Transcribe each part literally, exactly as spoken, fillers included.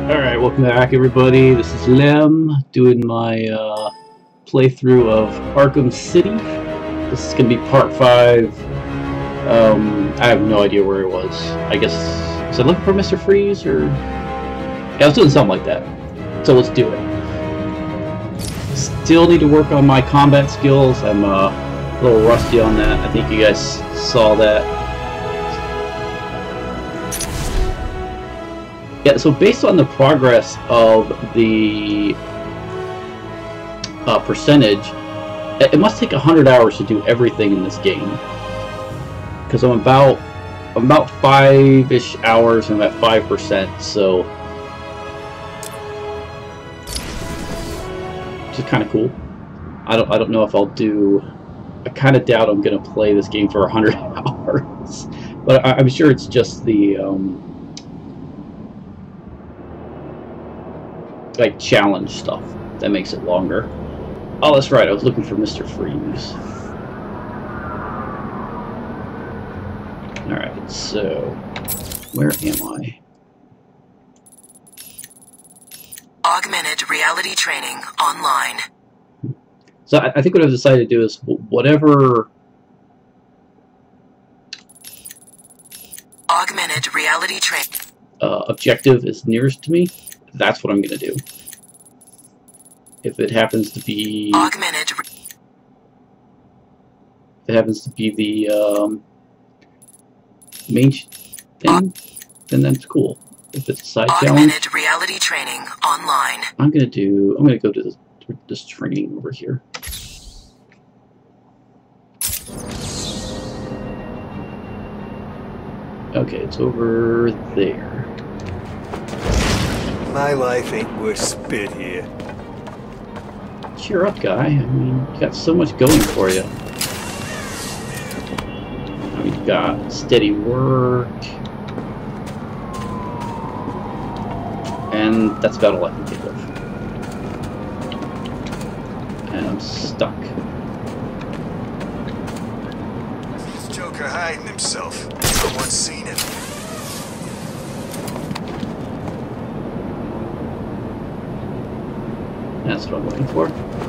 Alright, welcome back everybody. This is Lem doing my uh, playthrough of Arkham City. This is going to be part five. Um, I have no idea where it was. I guess, was I looking for Mister Freeze or... Yeah, I was doing something like that. So let's do it. Still need to work on my combat skills. I'm uh, a little rusty on that. I think you guys saw that. Yeah, so based on the progress of the uh, percentage, it must take a hundred hours to do everything in this game. Because I'm about I'm about five-ish hours and I'm at five percent, so which is kind of cool. I don't I don't know if I'll do. I kind of doubt I'm gonna play this game for a hundred hours, but I, I'm sure it's just the. Um, like challenge stuff that makes it longer. Oh, that's right, I was looking for Mister Freeze. Alright, so where am I? Augmented reality training online. So I, I think what I've decided to do is whatever Augmented reality training uh, objective is nearest to me, that's what I'm gonna do. If it happens to be, augmented, if it happens to be the um, main thing, then that's cool. If it's a side augmented challenge, reality training online. I'm gonna do. I'm gonna go to this, this training over here. Okay, it's over there. My life ain't worth spit here. Cheer up, guy. I mean, you got so much going for you. I mean, you got steady work. And that's about all I can think of. And I'm stuck. This Joker hiding himself. No one's seen him. That's what I'm looking for.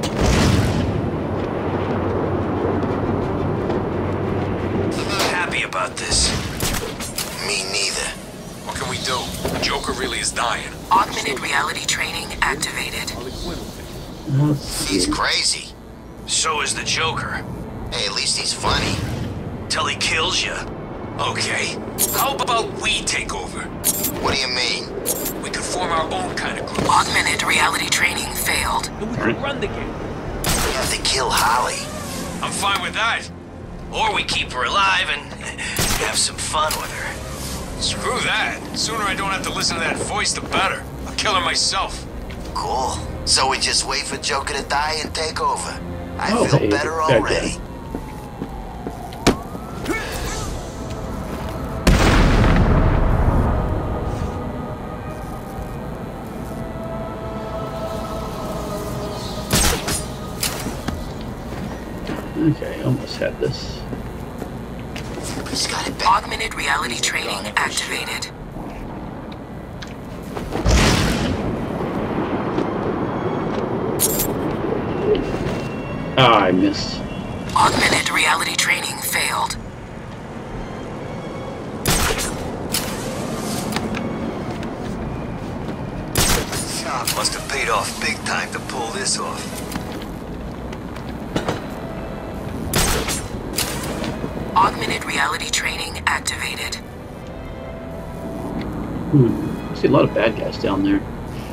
I'm not happy about this. Me neither. What can we do? Joker really is dying. Augmented reality training activated. He's crazy. So is the Joker. Hey, at least he's funny. Till he kills you. Okay. How about we take over? What do you mean? We could form our own kind of group. Augmented reality training failed. And we could run the game. We have to kill Holly. I'm fine with that. Or we keep her alive and have some fun with her. Screw that. The sooner I don't have to listen to that voice, the better. I'll kill her myself. Cool. So we just wait for Joker to die and take over. I Oh, feel hey, better good already. guy. Okay, almost had this. He's got it back. Augmented reality training activated. Ah, I missed. Augmented reality training failed. Job must have paid off big time to pull this off. Augmented reality training activated. Hmm. I see a lot of bad guys down there.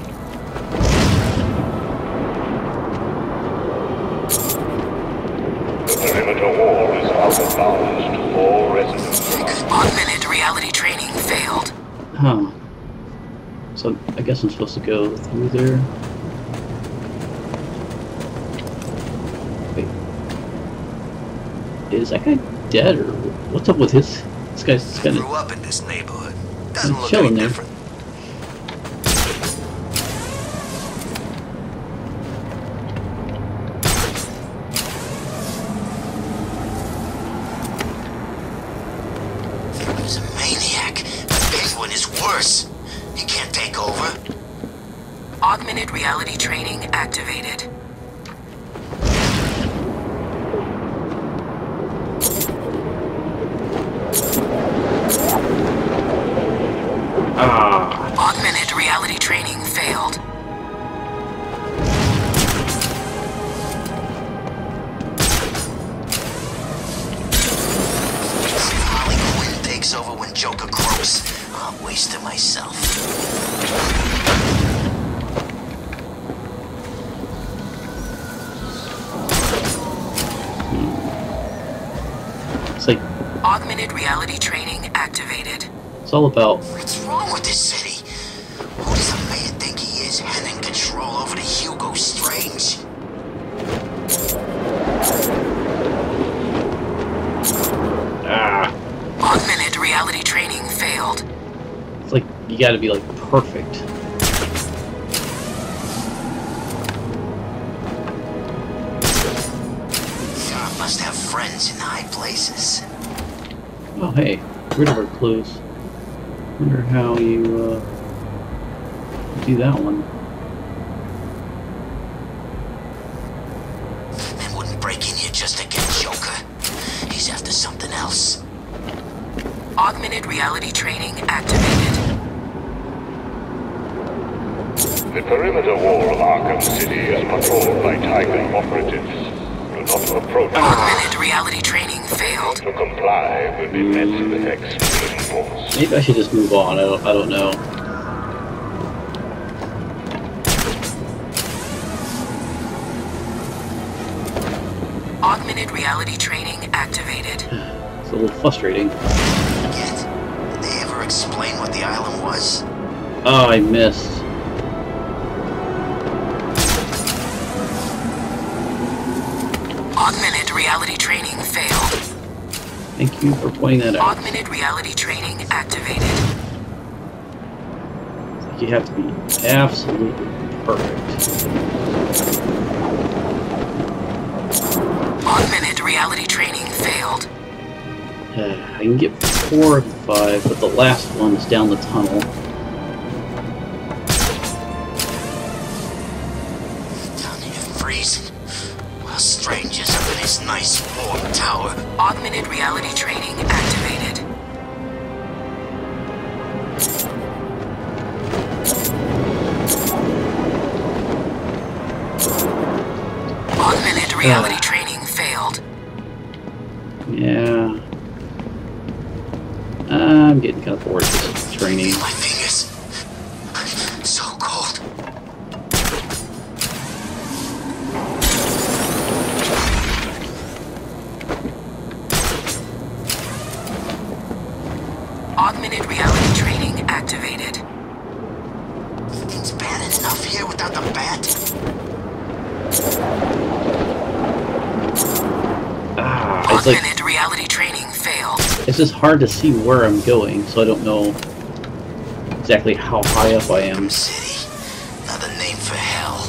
The perimeter wall is out of bounds to all residents. Augmented reality training failed. Huh. So I guess I'm supposed to go through there. Wait. Is that guy dead or what's up with his? This guy's kind Grew of up in this neighborhood. Doesn't look chilling any there. different. He's a maniac. The big one is worse. He can't take over. Augmented reality training activated. Ah. Augmented reality training failed. Harley Quinn takes over when Joker croaks. I'm wasting myself. It's like Augmented reality training activated. it's all about. What's wrong with this city? Who does the mayor think he is, handing control over to Hugo Strange? Ah. Augmented reality training failed. It's like you got to be like perfect. God must have friends in high places. Oh hey, rid of our clues. Wonder how you uh, do that one. Man wouldn't break in here just to get Joker. He's after something else. Augmented reality training activated. The perimeter wall of Arkham City is patrolled by Tiger operatives. Do not approach Augmented reality training failed. to comply will be met with extreme force. Maybe I should just move on. I don't. I don't know. Augmented reality training activated. It's a little frustrating. Yet, did they ever explain what the island was? Oh, I missed. Augmented reality training failed. Thank you for pointing that out. Augmented reality training activated. It's like you have to be absolutely perfect. Augmented reality training failed. I can get four of the five, but the last one is down the tunnel. Down here freezing, while strangers up in his nice warm tower. Augmented reality training activated. Augmented reality Ah. training failed. Yeah. I'm getting kind of bored with this training. My fingers, so cold. Augmented reality training activated. It's bad enough here without the bat. Ah, it's like Augmented reality training failed. it's just hard to see where I'm going, so I don't know exactly how high up I am. City, another name for hell.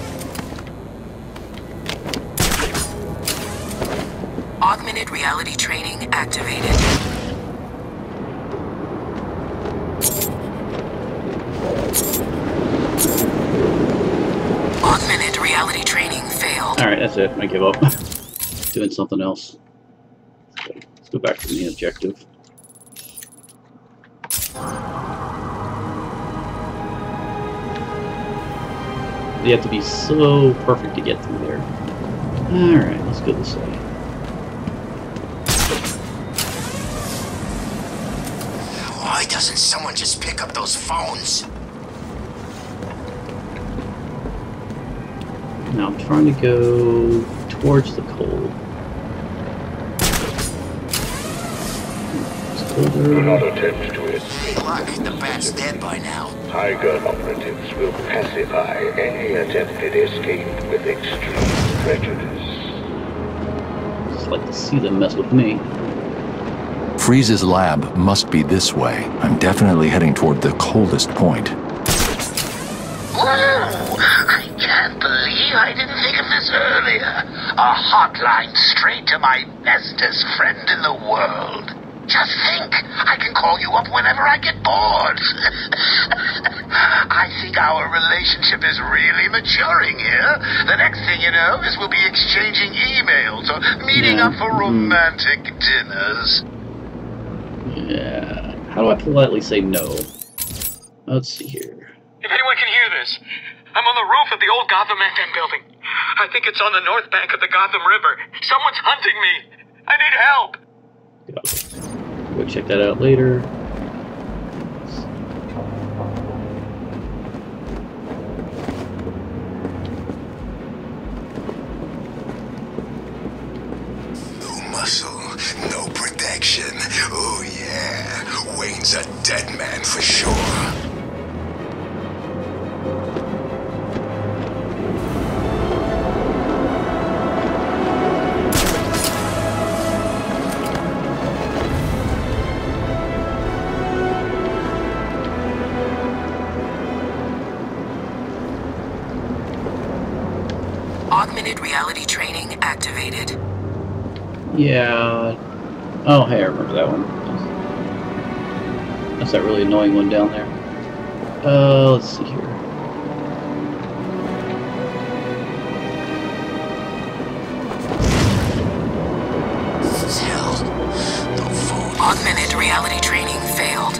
Augmented reality training activated. Augmented reality training failed. Alright, that's it. I give up. Doing something else. Let's go back to the main objective. You have to be so perfect to get through there. Alright, let's go this way. Why doesn't someone just pick up those phones? Now I'm trying to go towards the cold. It's Do colder. not attempt to escape. Good luck, the bat's dead by now. Tiger operatives will pacify any attempted escape with extreme prejudice. Just like to see them mess with me. Freeze's lab must be this way. I'm definitely heading toward the coldest point. Whoa! I can't believe I didn't think of this earlier. A hotline straight to my bestest friend in the world. Just think, I can call you up whenever I get bored. I I think our relationship is really maturing here. The next thing you know is we'll be exchanging emails or meeting Yeah. up for romantic dinners. Yeah. How do I politely say no? Let's see here. If anyone can hear this, I'm on the roof of the old Gotham Manhattan building. I think it's on the north bank of the Gotham River. Someone's hunting me. I need help. Go check that out later. No muscle, no protection. Oh yeah, Wayne's a dead man for sure. Augmented reality training activated. Yeah. Oh, hey, I remember that one. That's that really annoying one down there. Uh, let's see here. Hell, no phone. Augmented reality training failed.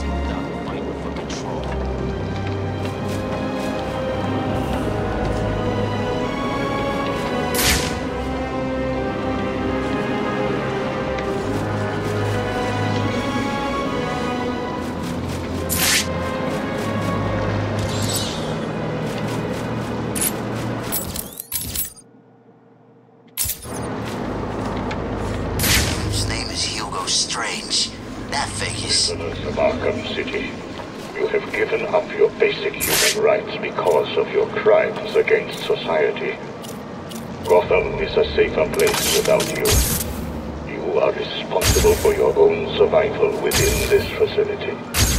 Strange. That figures. Citizens of Arkham City, you have given up your basic human rights because of your crimes against society. Gotham is a safer place without you. You are responsible for your own survival within this facility.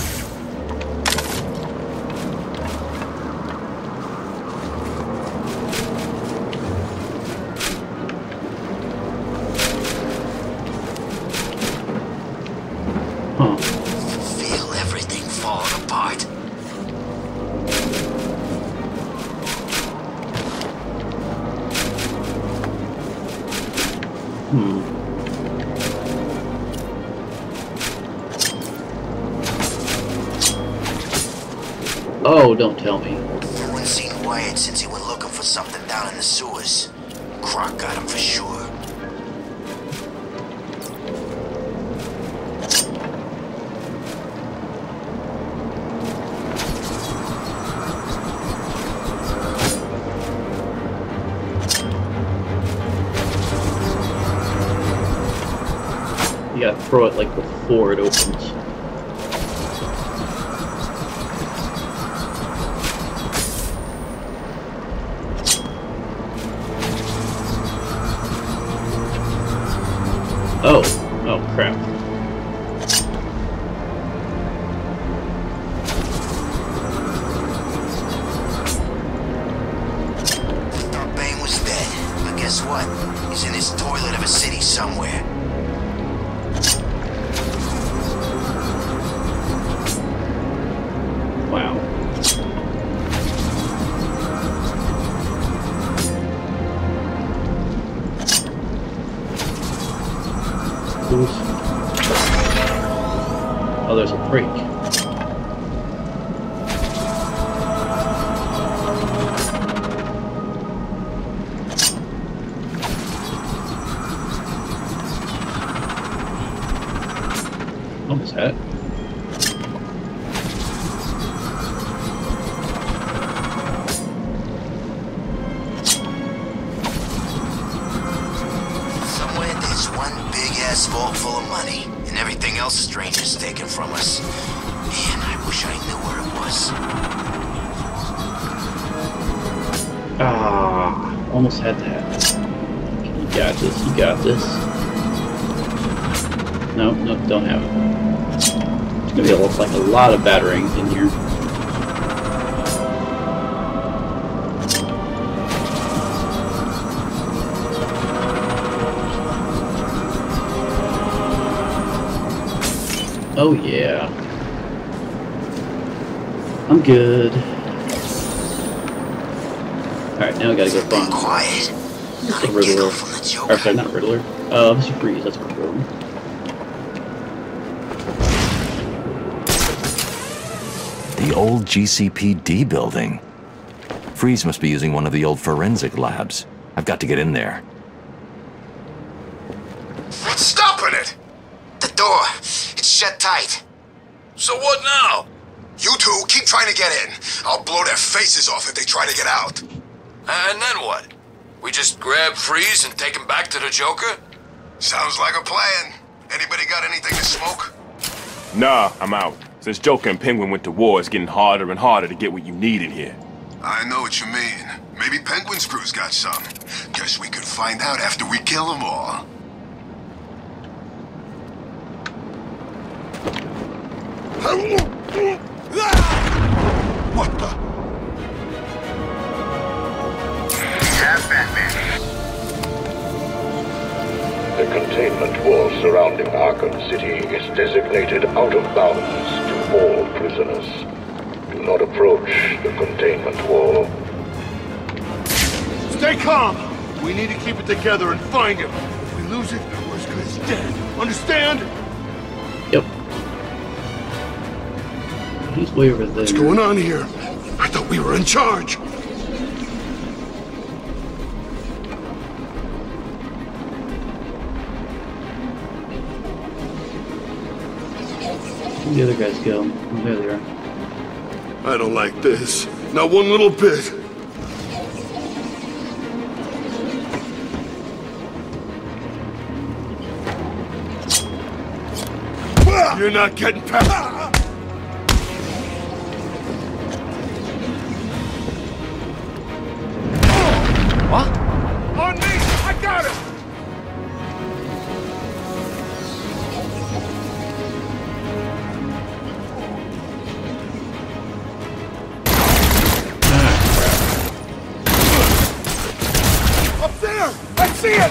Huh. Feel everything falling apart. Hmm. Oh, don't tell me. No one's seen Wyatt since he went looking for something down in the sewers. Croc got him for sure. You gotta throw it like before it opens. Oh, oh crap. Thought Bane was dead, but guess what? He's in his toilet of a city somewhere. Wow. Oh, there's a break. Almost had it. Somewhere there's one big ass vault full of money, and everything else strangers taken from us. Man, I wish I knew where it was. Ah, almost had that. You got this, you got this. No, no, don't have it. It's gonna be a, like a lot of batterings in here. Oh yeah. I'm good. Alright, now I gotta go find... Quiet. It's a Riddler. Or, sorry, not Riddler. Uh, Mister Freeze, that's where we're going. The old G C P D building. Freeze must be using one of the old forensic labs. I've got to get in there. What's stopping it? The door. It's shut tight. So what now? You two keep trying to get in. I'll blow their faces off if they try to get out. And then what? We just grab Freeze and take him back to the Joker? Sounds like a plan. Anybody got anything to smoke? Nah, I'm out. Since Joker and Penguin went to war, it's getting harder and harder to get what you need in here. I know what you mean. Maybe Penguin's crew's got some. Guess we could find out after we kill them all. What the? Yeah, Batman. The containment wall surrounding Arkham City is designated out of bounds to all prisoners. Do not approach the containment wall. Stay calm! We need to keep it together and find him. If we lose it, we're as good as dead. Understand? Yep. He's way over there. What's going on here? I thought we were in charge. Where'd the other guys go? Oh, there they are. I don't like this. Not one little bit. You're not getting past... What? On me! I got him! Up there! I see it!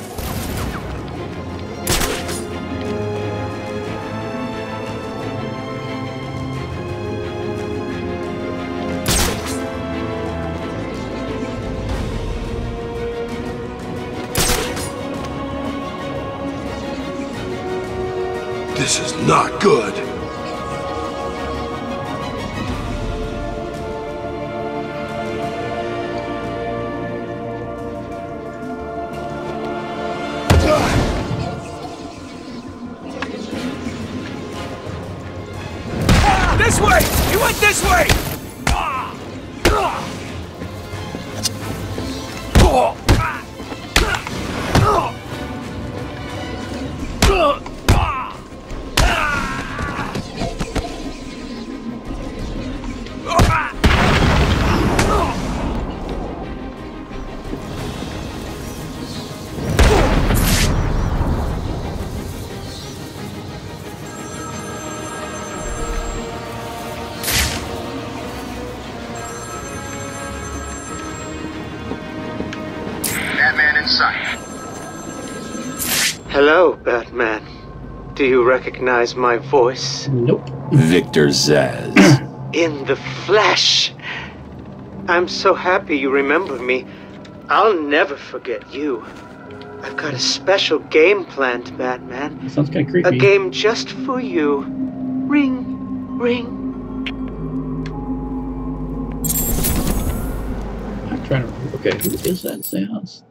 This is not good. This way! He went this way! Batman in sight. Hello, Batman. Do you recognize my voice? Nope. Victor Zsasz. In the flesh! I'm so happy you remember me. I'll never forget you. I've got a special game planned, Batman. Sounds kind of creepy. A game just for you. Ring, ring. I'm trying to... Okay, who is that seance?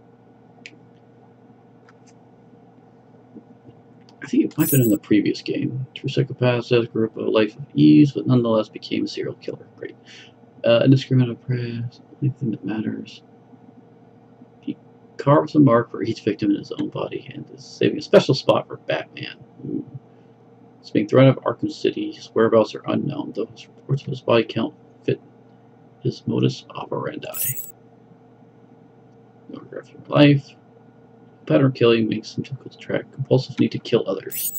I think it might have been in the previous game. True psychopaths has grew up a life of ease, but nonetheless became a serial killer. Great. Uh, indiscriminate prey, anything that matters. He carves a mark for each victim in his own body and is saving a special spot for Batman. Ooh. He's being thrown out of Arkham City. His whereabouts are unknown, though his reports of his body count fit his modus operandi. No regret for life. Pattern of killing makes him difficult to track. Compulsive need to kill others.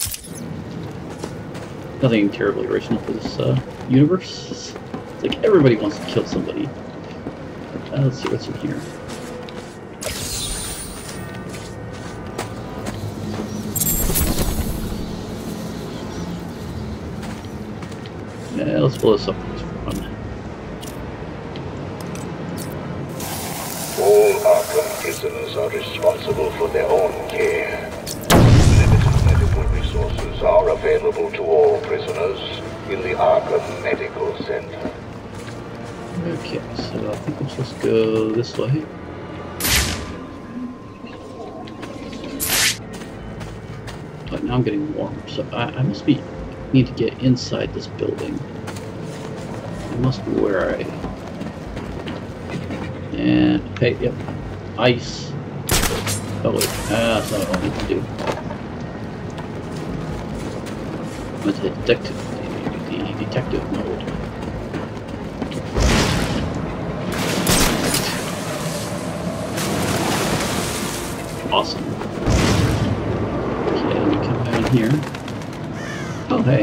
Nothing terribly original for this uh, universe. It's like everybody wants to kill somebody. Uh, let's see what's in here. Yeah, let's blow this up. All Arkham prisoners are responsible for their own care. Limited medical resources are available to all prisoners in the Arkham Medical Center. Okay, so I think I'm supposed to go this way. But now I'm getting warm, so I, I must be need to get inside this building. It must be where I. And okay, yep, ice. Oh wait, ah, that's not what I need to do. I'm going to hit detective, the detective mode. Awesome. Okay, let me come down here. Oh, hey.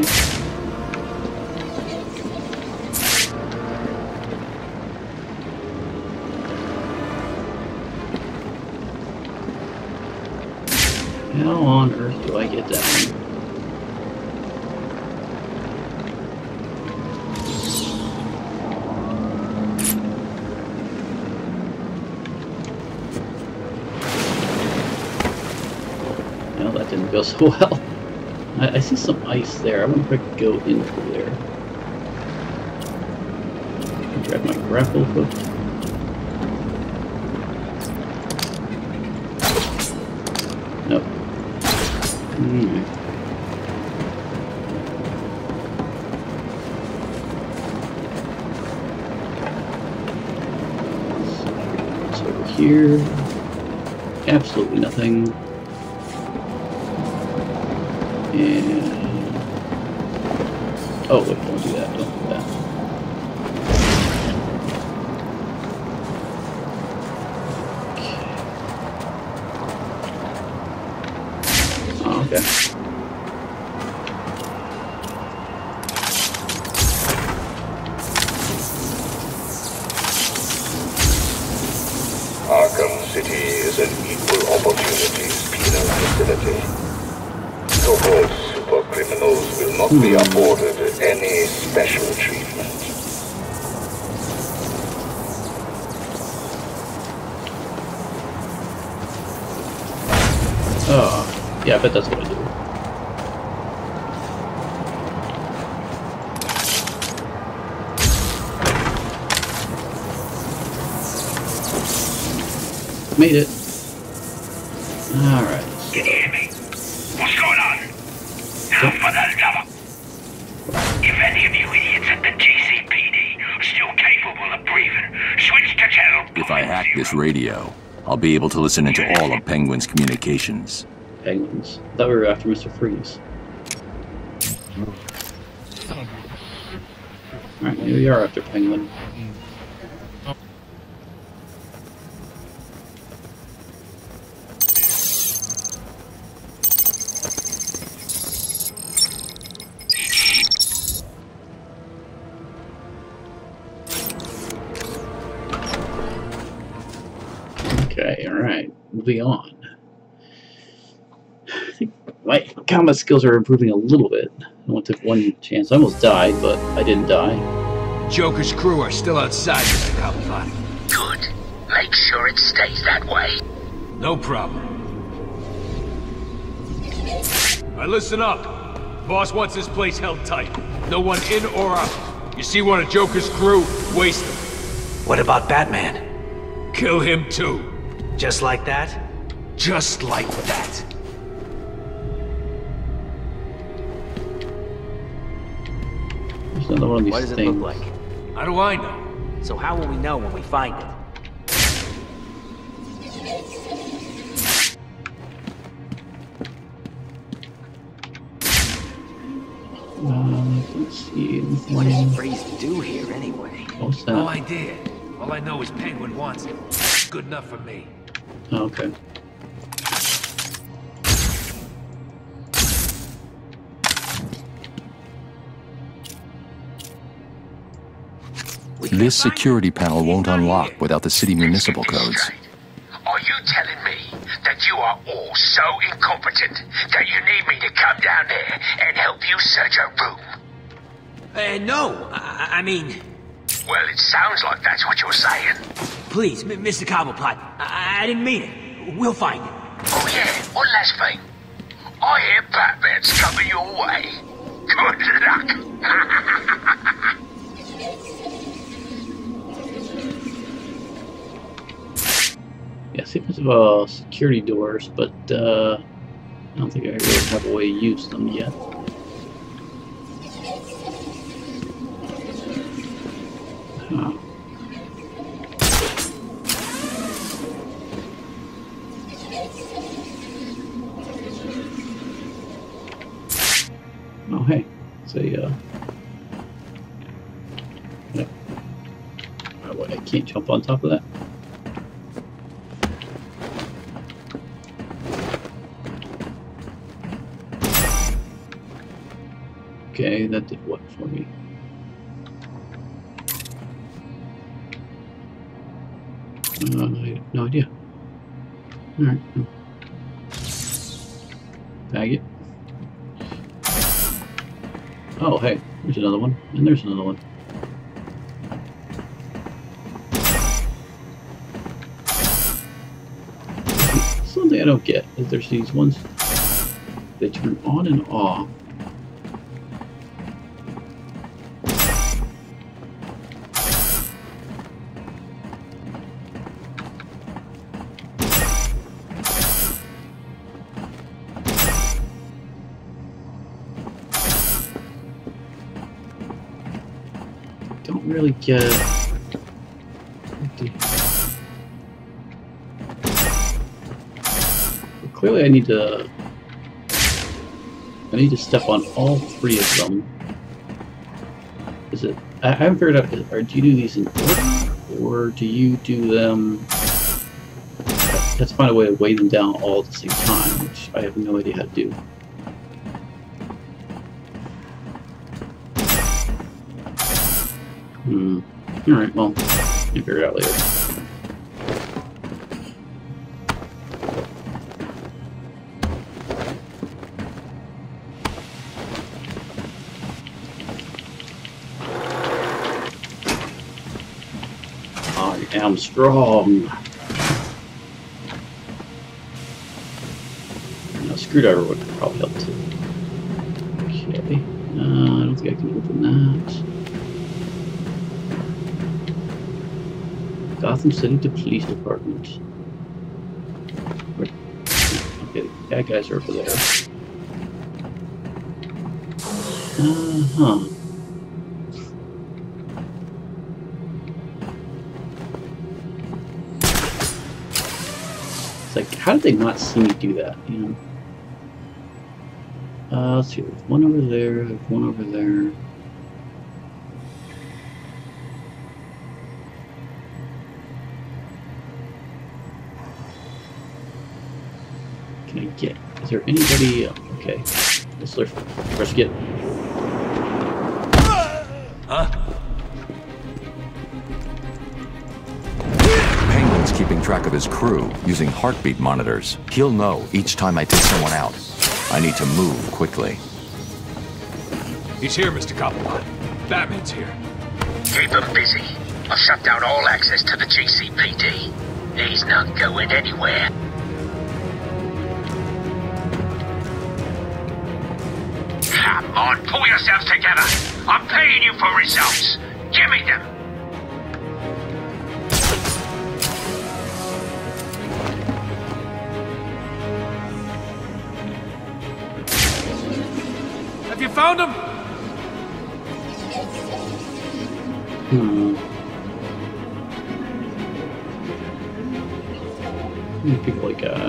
How on earth do I get down? No, that didn't go so well. I, I see some ice there. I wonder if I could go into there. Grab my grapple hook. Nope. Hmm. It's over here. Absolutely nothing. And oh wait, don't do that, don't do that. Okay. Oh, okay. Arkham City is an equal opportunities penal facility. So-called super criminals will not be afforded any special treatment. Oh, yeah, I bet that's what I do. Made it. Alright. Can you hear me? What's going on? Now for the love of... If any of you idiots at the G C P D are still capable of breathing, switch to channel... If I hack this radio, I'll be able to listen into all of Penguin's communications. Penguins. I thought we were after Mister Freeze. Alright, maybe we are after Penguin. Okay, alright. Moving on. I think my combat skills are improving a little bit. I only took one chance. I almost died, but I didn't die. Joker's crew are still outside, Mister Cobblepot. Good. Make sure it stays that way. No problem. Alright, listen up. Boss wants this place held tight. No one in or out. You see one of Joker's crew, waste them. What about Batman? Kill him too. Just like that? Just like that. There's another one of these What does it things. look like? How do I know? So how will we know when we find it? Uh, I don't see anything. What does Freeze do here anyway? What's that? No idea. All I know is Penguin wants it. Good enough for me. Oh, okay. This security panel won't unlock without the city municipal codes. Are you telling me that you are all so incompetent that you need me to come down there and help you search a room? Uh, no, I, I mean... Well, it sounds like that's what you're saying. Please, M Mister Cobblepot, I, I didn't mean it. We'll find it. Oh yeah, one last thing. I hear Batman's coming your way. Good luck. Yeah, seems of uh, security doors, but uh, I don't think I really have a way to use them yet. Huh. Oh, hey, it's a, uh, yep. Oh, wait, I can't jump on top of that. Okay, that did what for me? Uh, I have no idea. Alright. Bag it. Oh, hey, there's another one. And there's another one. Something I don't get is there's these ones they turn on and off. Really get well, clearly I need to I need to step on all three of them. Is it I haven't figured out, or do you do these in order, or do you do them I have to find a way to weigh them down all at the same time, which I have no idea how to do. Hmm. Alright, well, you figure it out later. I am strong. And a screwdriver would probably help too. Okay. Uh, I don't think I can open that. Gotham City to Police Department. Okay, the bad guys are over there. Uh-huh. It's like, how did they not see me do that, you know? Uh, let's see, there's one over there, there's one over there. Can I get? Is there anybody? Okay, let's let's first get. Huh? Penguin's keeping track of his crew using heartbeat monitors. He'll know each time I take someone out. I need to move quickly. He's here, Mister Cobblepot. Batman's here. Keep him busy. I've shut down all access to the G C P D. He's not going anywhere. Come on, pull yourselves together. I'm paying you for results. Give me them. Have you found him? Hmm. How many people like uh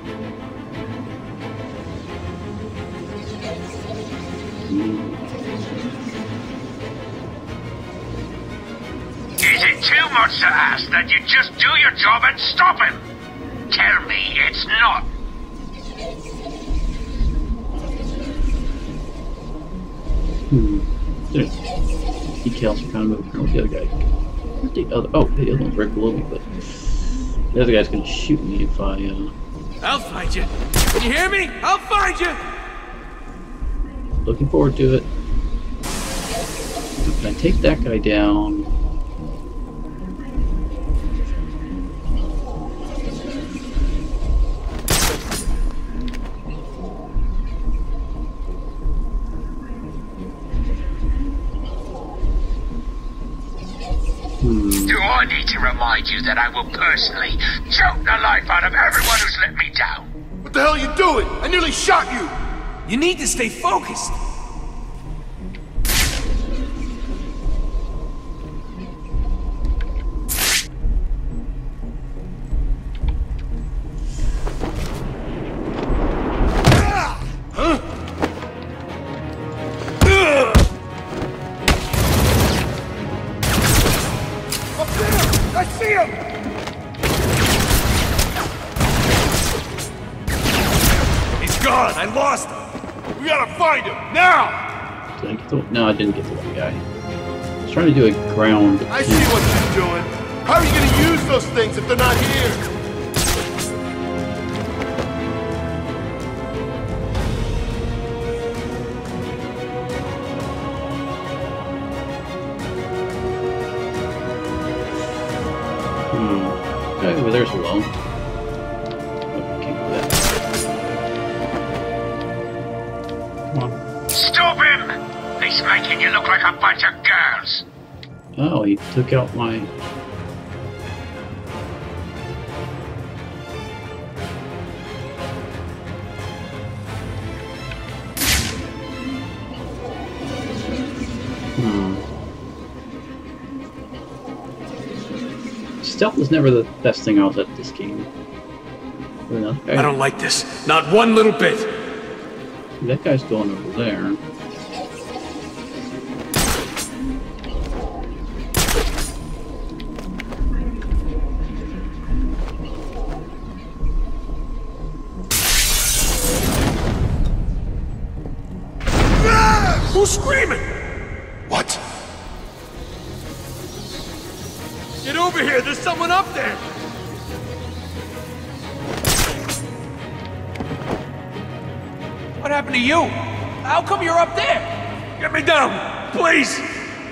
Is it too much to ask that you just do your job and stop him? Tell me it's not. Hmm. There's decals are kind of moving around with the other guy. Where's the other? Oh, the other one's right below me, but the other guy's gonna shoot me if I. Uh... I'll find you. Can you hear me? I'll find you. Looking forward to it. Can I take that guy down? Hmm. Do I need to remind you that I will personally choke the life out of everyone who's let me down? What the hell are you doing? I nearly shot you! You need to stay focused. I lost him! We gotta find him, now! Did I get the... No, I didn't get the one guy. I was trying to do a ground... I see what you're doing. How are you gonna use those things if they're not here? Hmm. Guy over there's alone. Stop him! He's making you look like a bunch of girls. Oh, he took out my... Hmm. Stealth was never the best thing I was at this game. I don't like this. Not one little bit. That guy's going over there. Who's screaming? What? Get over here, there's someone up there! What happened to you? How come you're up there? Get me down, please!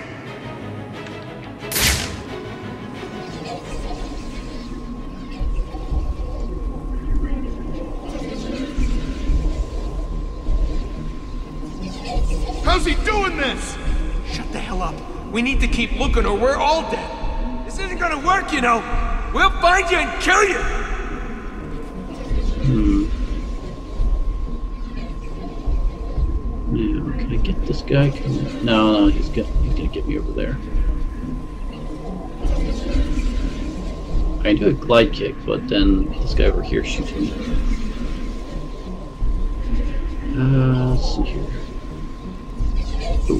How's he doing this? Shut the hell up. We need to keep looking or we're all dead. This isn't gonna work, you know. We'll find you and kill you! Hmm. Yeah, can I get this guy? Can... No, no, he's gonna, he's gonna get me over there. I can do a glide kick, but then this guy over here shoots me. Uh, let's see here. Ooh.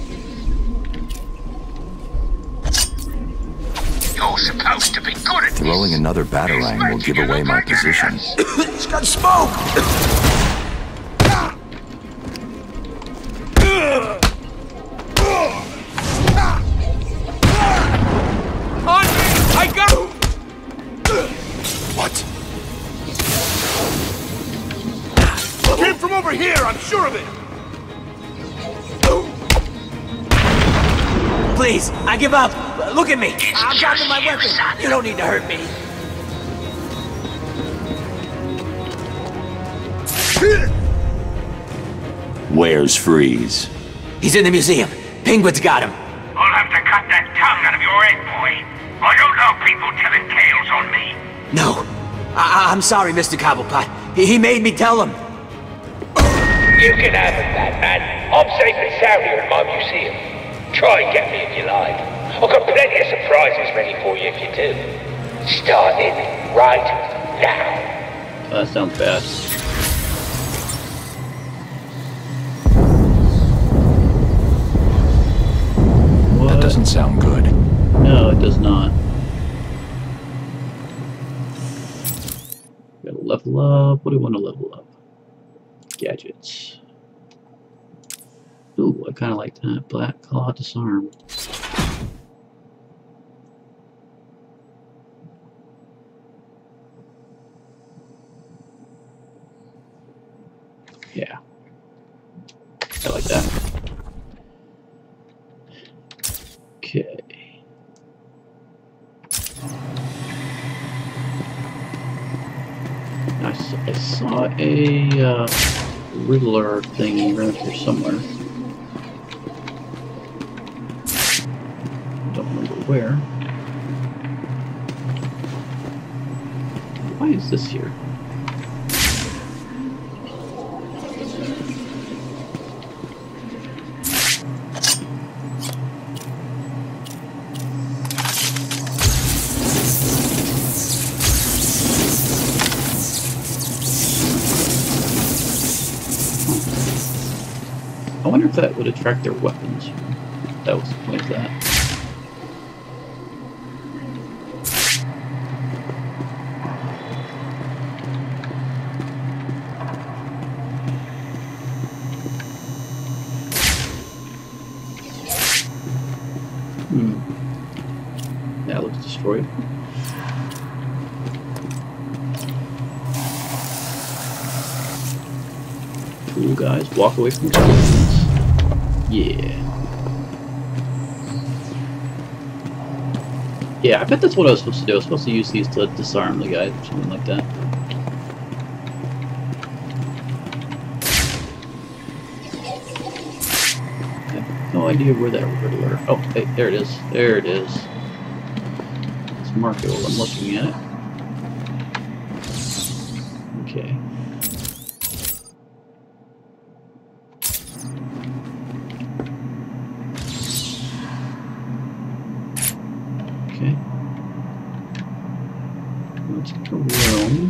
You're supposed to be good at this. Throwing another batarang will give away my position. It's got smoke! On me! I go! What? Came from over here, I'm sure of it! Please, I give up. Look at me. I'm dropping my weapon. You don't need to hurt me. Where's Freeze? He's in the museum. Penguin's got him. I'll have to cut that tongue out of your head, boy. I don't know people telling tales on me. No. I I'm sorry, Mister Cobblepot. He, he made me tell him. You can have it, Batman. I'm safe and sound here in my museum. Try and get me if you like. I've got plenty of surprises ready for you if you do. Starting right now. Oh, that sounds bad. What? That doesn't sound good. No, it does not. Gotta level up. What do we want to level up? Gadgets. Ooh, I kind of like that. Black Claw Disarm. Yeah. I like that. s- I saw a uh, Riddler thing around here somewhere. Don't remember where. Why is this here? I wonder if that would attract their weapons. That was the point of that. Hmm. That looks destroyed. Cool guys, walk away from guns. Yeah. Yeah, I bet that's what I was supposed to do. I was supposed to use these to disarm the guy or something like that. I have no idea where that Riddler. Oh, hey, there it is. There it is. Let's mark it while I'm looking at it. Okay. Okay. Let's go room.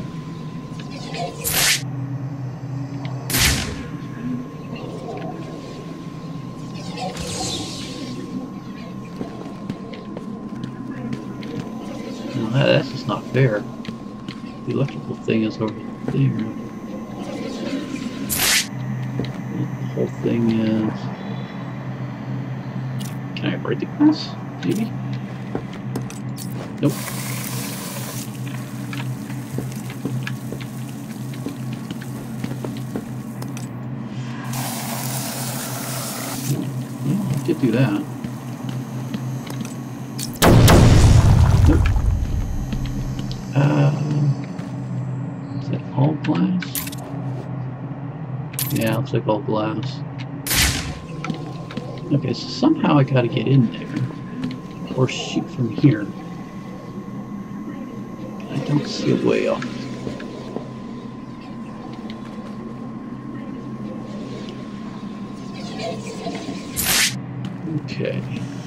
No, that, that's just not fair. The electrical thing is over there. The whole thing is... Can I break the glass? Maybe? Nope. Yeah, I did do that. Nope. Uh, is that all glass? Yeah, looks like all glass. Okay, so somehow I gotta get in there. Or shoot from here. I don't see a way off. Okay.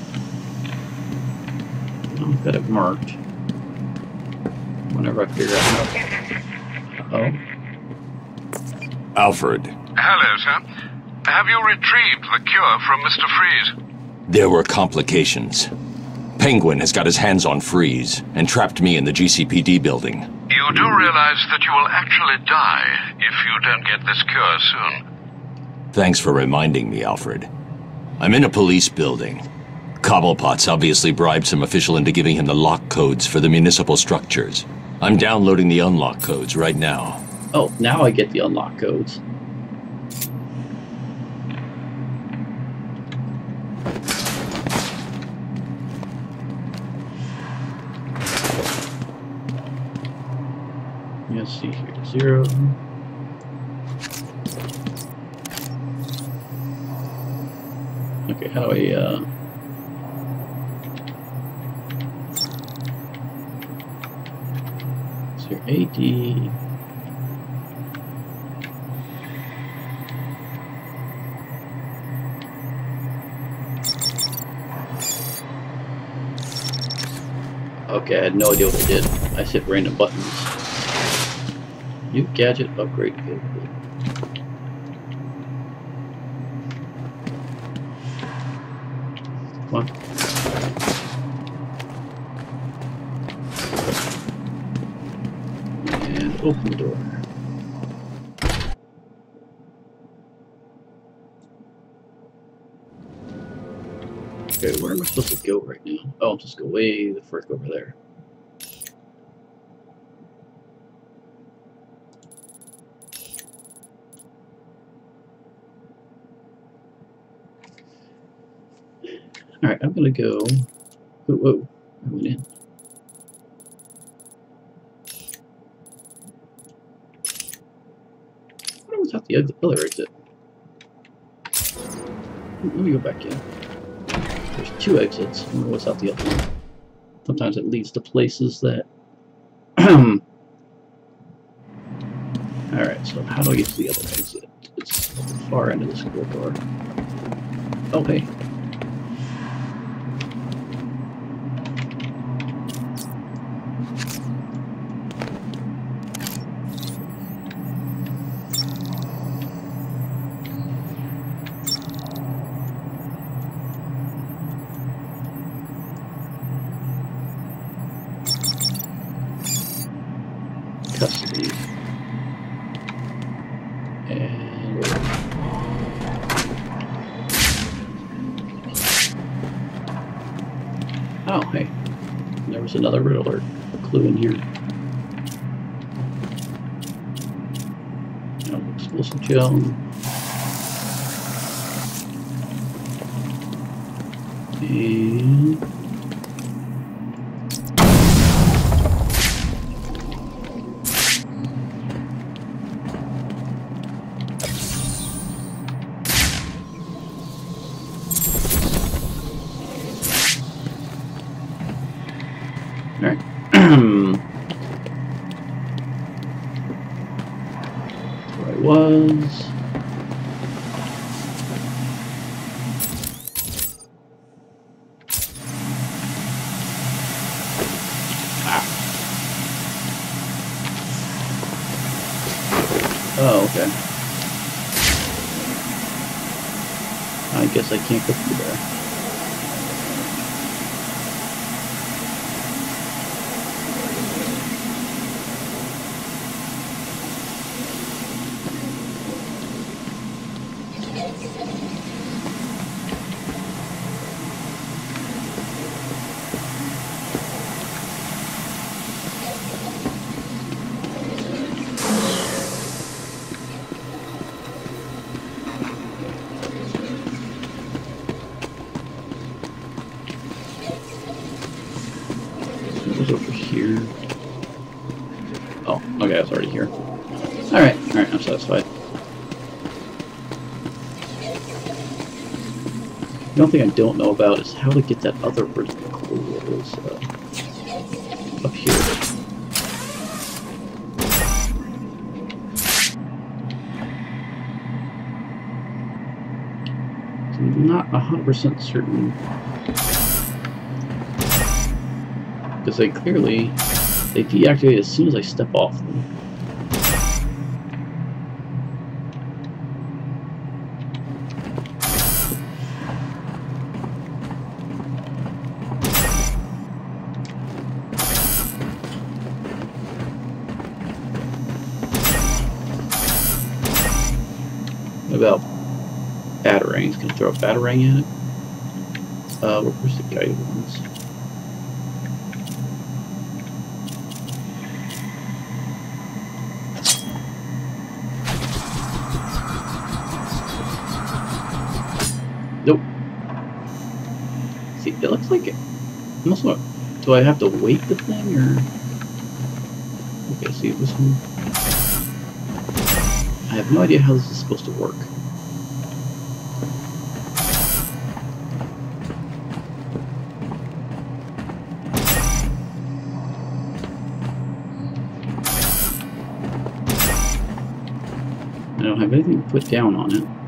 I've got it marked. Whenever I figure out how. Uh-oh. Alfred. Hello, sir. Have you retrieved the cure from Mister Freeze? There were complications. Penguin has got his hands on Freeze and trapped me in the G C P D building. You do realize that you will actually die if you don't get this cure soon. Thanks for reminding me, Alfred. I'm in a police building. Cobblepot's obviously bribed some official into giving him the lock codes for the municipal structures. I'm downloading the unlock codes right now. Oh, now I get the unlock codes. Let's see here. Zero. Okay, how do I, uh... zero A D... Okay, I had no idea what I did. I hit random buttons. New gadget upgrade available. Come on. And open the door. Okay, where am I supposed to go right now? Oh, I'll just go way the frick over there. Alright, I'm gonna go... Whoa, whoa, I went in. was out the other exit. Let me go back in. There's two exits. I wonder what's out the other one. Sometimes it leads to places that... Alright, so how do I get to the other exit? It's at the far end of this corridor. Oh, hey. Custody. And oh, hey, there was another riddler, a clue in here. Oh, explosive gel. And alright. Where I was. Ah. Oh, okay. I guess I can't go through there. Over here. Oh, okay, I was already here. Alright, alright, I'm satisfied. The only thing I don't know about is how to get that other vertical that was uh, up here. So I'm not one hundred percent certain. Because they clearly, they deactivate as soon as I step off them. What about batarangs? Can I throw a batarang at it? Uh, where's the guided ones? Nope. See, it looks like it. Almost what? Do I have to wait the thing, or? Okay, see this one. I have no idea how this is supposed to work. I don't have anything to put down on it.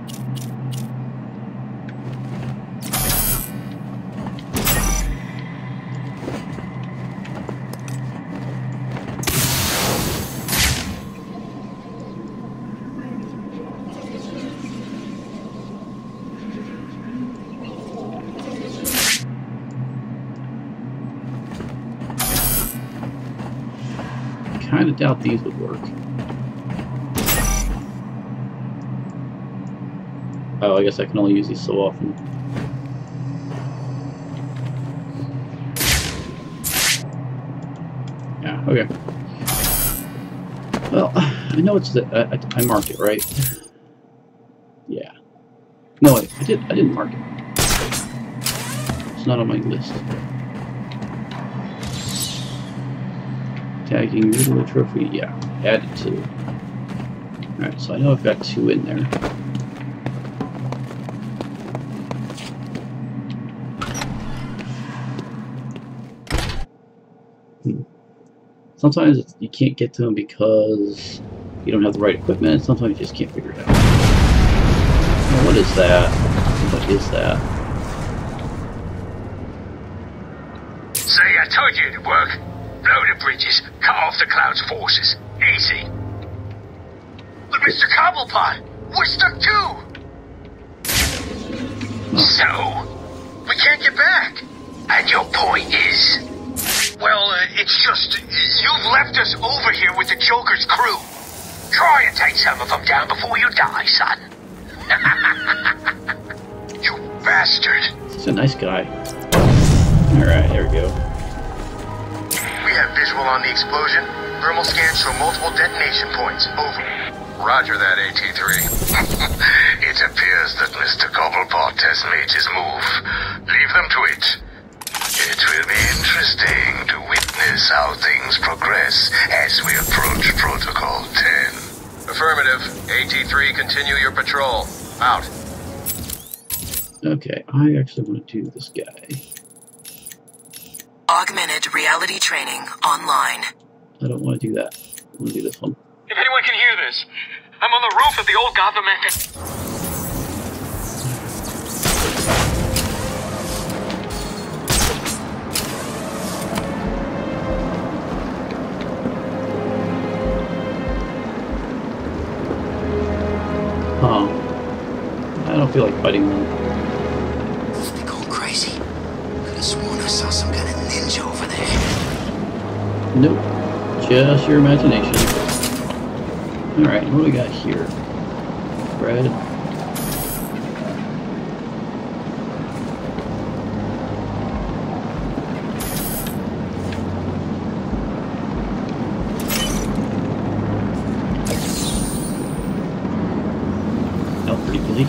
I kind of doubt these would work. Oh, I guess I can only use these so often. Yeah, okay. Well, I know it's the I, I, I marked it, right? Yeah. No, I, I did. I didn't mark it. It's not on my list. Tagging Riddler trophy. Yeah, added to. Alright, so I know I've got two in there. Hmm. Sometimes it's, you can't get to them because you don't have the right equipment, sometimes you just can't figure it out. Now, what is that? What is that? Say, I told you it'd work. Blow the bridges, cut off the Cloud's forces. Easy. But Mister Cobblepot, we're stuck too! So, we can't get back. And your point is? Well, uh, it's just, you've left us over here with the Joker's crew. Try and take some of them down before you die, son. You bastard. He's a nice guy. Alright, there we go. We have visual on the explosion. Thermal scans show multiple detonation points. Over. Roger that, A T three. It appears that Mister Cobblepot has made his move. Leave them to it. It will be interesting to witness how things progress as we approach Protocol ten. Affirmative. A T three, continue your patrol. Out. Okay, I actually want to do this guy. Augmented reality training online. I don't want to do that. I want to do this one. If anyone can hear this, I'm on the roof of the old Gotham Echo. Huh. I don't feel like fighting them. Are they going crazy? Could have sworn I saw some kind of ninja over there. Nope. Just your imagination. Alright, what do we got here? Bread. Oh, pretty busy.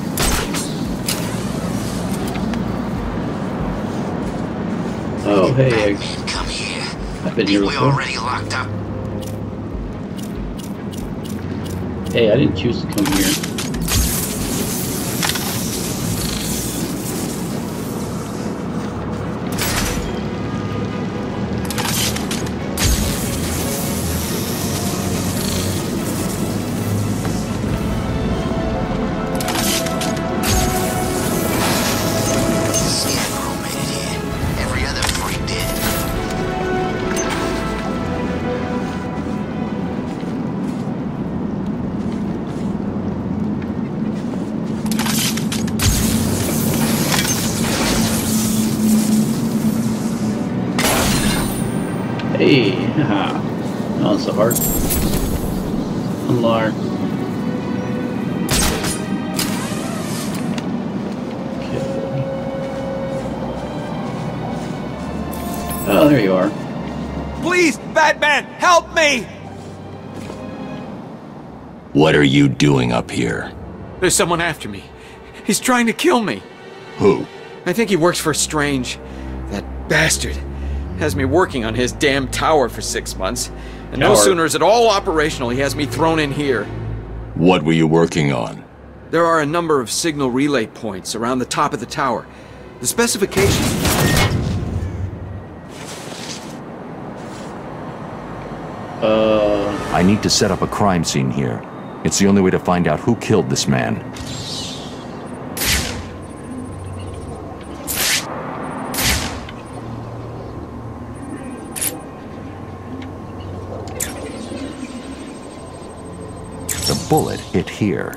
Oh, hey, I, Come here. I've been here We before. already locked up. Hey, I didn't choose to come here. Scarecrow made it here. Every other freak did. Hey, haha. Not so hard. Unlock. Okay. Oh, there you are. Please, Batman, help me! What are you doing up here? There's someone after me. He's trying to kill me. Who? I think he works for Strange. That bastard has me working on his damn tower for six months. And no Tower. sooner is it all operational, he has me thrown in here. What were you working on? There are a number of signal relay points around the top of the tower. The specifications... Uh... I need to set up a crime scene here. It's the only way to find out who killed this man. The bullet hit here.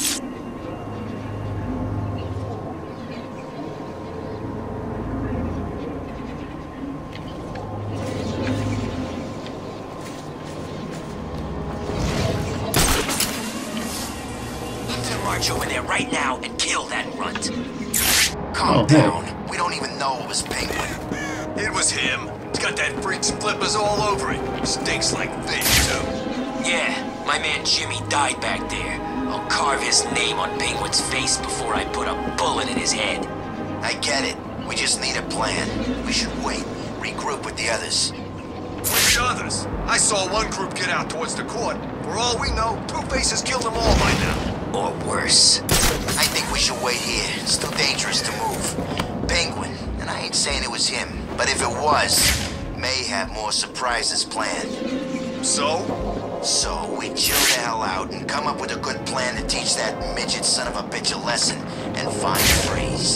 March over there right now and kill that runt. Calm Oh, hey. down. We don't even know it was Penguin. It was him. He's got that freak's flippers all over it. Stinks like fish, too. Yeah, my man Jimmy died back there. I'll carve his name on Penguin's face before I put a bullet in his head. I get it. We just need a plan. We should wait. Regroup with the others. Which others? I saw one group get out towards the court. For all we know, Two-Face has killed them all by now. Or worse. I think we should wait here. It's too dangerous to move. Penguin, and I ain't saying it was him, but if it was, may have more surprises planned. So? So, we chill the hell out and come up with a good plan to teach that midget son of a bitch a lesson and find Freeze.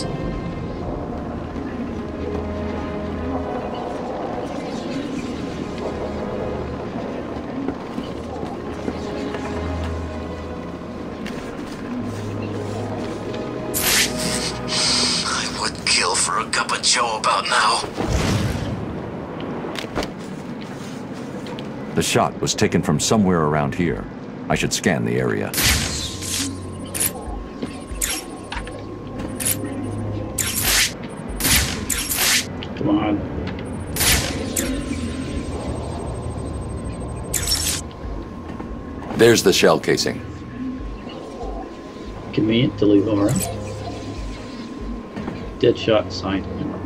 I would kill for a cup of joe about now. The shot was taken from somewhere around here. I should scan the area. Come on. There's the shell casing. Convenient to leave them around. Deadshot signed.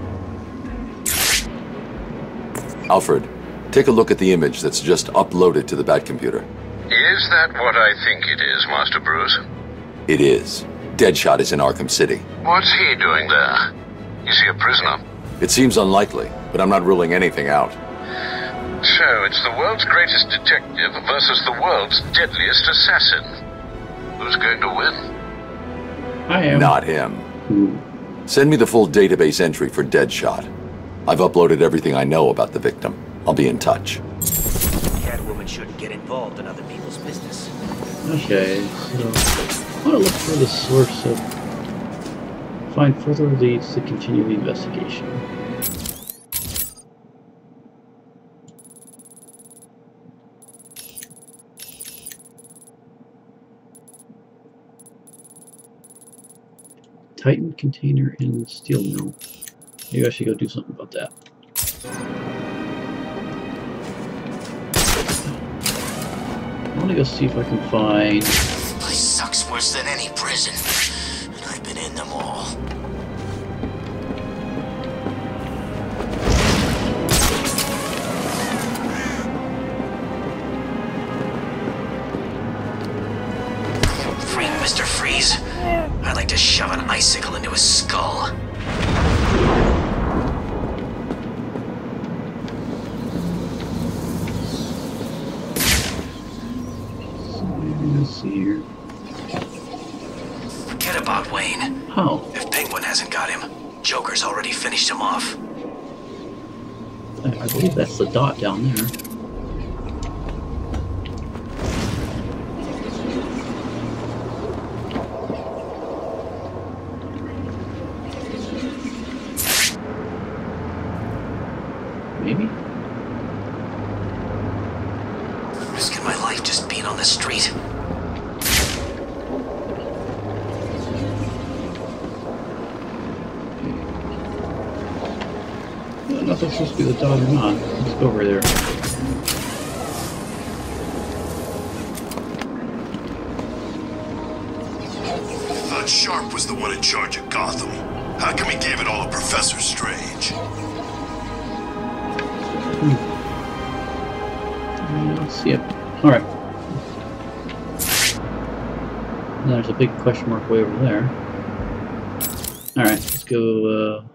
Alfred, take a look at the image that's just uploaded to the Bat computer. Is that what I think it is, Master Bruce? It is. Deadshot is in Arkham City. What's he doing there? Is he a prisoner? It seems unlikely, but I'm not ruling anything out. So, it's the world's greatest detective versus the world's deadliest assassin. Who's going to win? I am. Not him. Hmm. Send me the full database entry for Deadshot. I've uploaded everything I know about the victim. I'll be in touch. Catwoman shouldn't get involved in other people's business. Okay, so I want to look for the source of. Find further leads to continue the investigation. Titan container in steel mill. Maybe I should go do something about that. I want to go see if I can find. This sucks worse than any prison, and I've been in them all. Free Mister Freeze. I'd like to shove an icicle into his skull. Let's see here. Forget about Wayne. Oh. If Penguin hasn't got him, Joker's already finished him off. I, I believe that's the dot down there. Maybe? Risking my life just being on the street. I don't know if that's supposed to be the dot or not. Let's go over there. Thought Sharp was the one in charge of Gotham. How come he gave it all to Professor Strange? Hmm. I don't see it. Alright. There's a big question mark way over there. Alright, let's go, uh...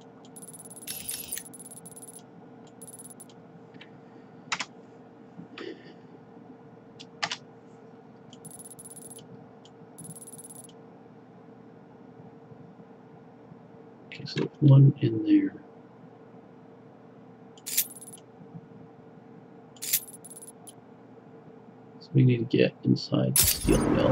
okay, so one in there. So we need to get inside the steel mill.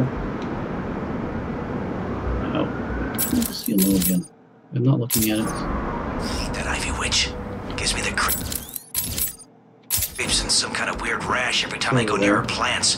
Ow. Where's the steel mill again? I'm not looking at it. That Ivy Witch gives me the cre creeps and some kind of weird rash every time I go near her plants.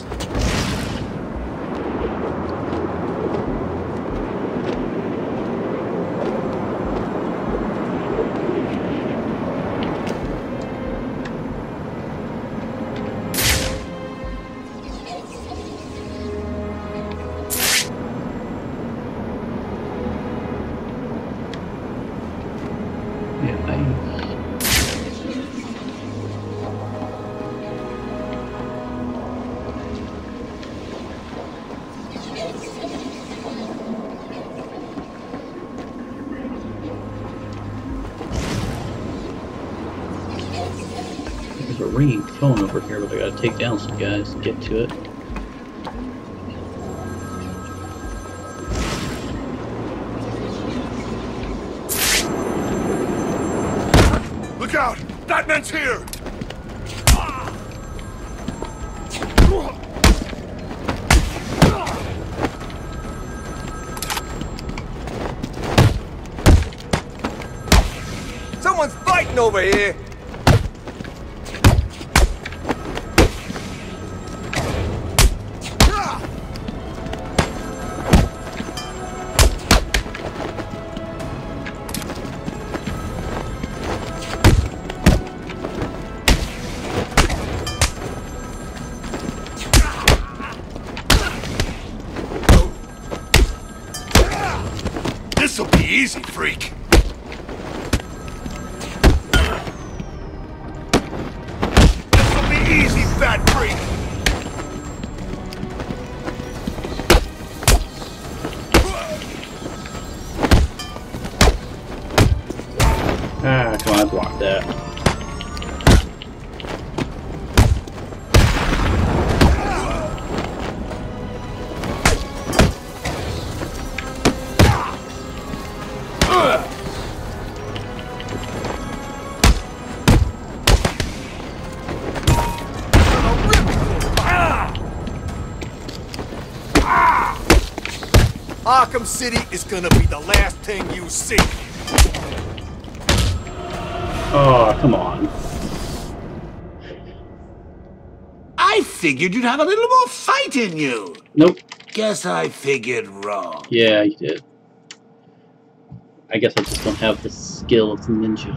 ringing phone over here, but I gotta take down some guys to get to it. Look out! That man's here! Someone's fighting over here! This'll be easy, freak! This'll be easy, fat freak! Ah, come on, I blocked that. Arkham City is gonna be the last thing you see. Oh, come on. I figured you'd have a little more fight in you. Nope. Guess I figured wrong. Yeah, you did. I guess I just don't have the skill of the ninja.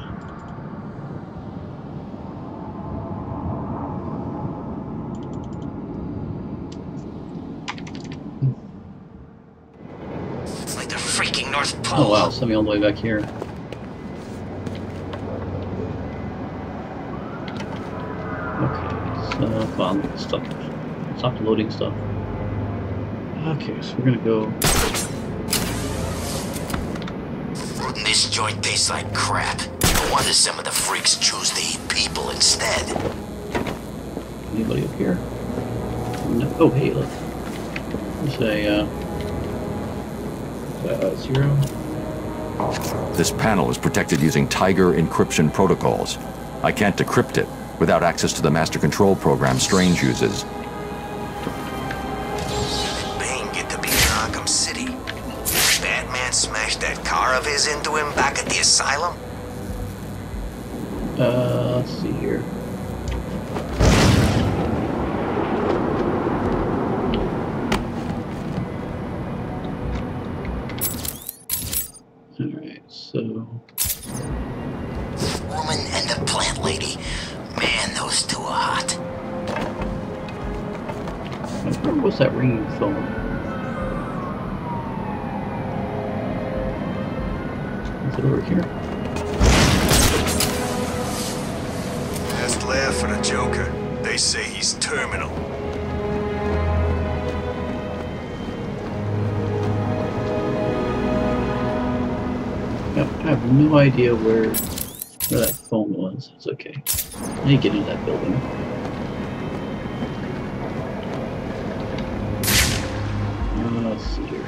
It's like the freaking North Pole. Oh wow, sent me all the way back here. Okay, so come on, stop, stop loading stuff. Okay, so we're gonna go. This joint tastes like crap. No wonder some of the freaks choose to eat people instead. Anybody up here? No. Oh, hey, look. There's a, uh... uh zero. This panel is protected using Tiger encryption protocols. I can't decrypt it without access to the master control program Strange uses. Bane get to be in Arkham City. Batman smashed that car of his into him back at the asylum? Uh, let's see here. Alright, so... Woman and the plant lady. Man, those two are hot. Where was that ringing phone? Is it over here? Last laugh for the Joker. They say he's terminal. Yep, I have no idea where, where that phone was. It's okay. I need to get into that building. Uh, let's see here.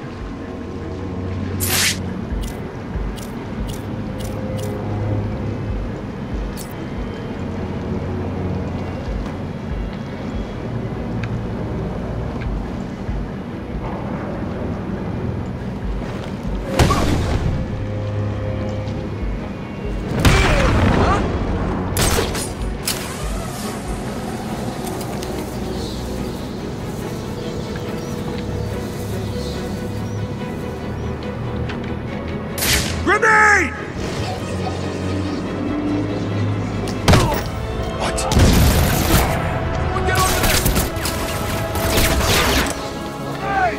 Grenade! What? Someone get over there! Hey!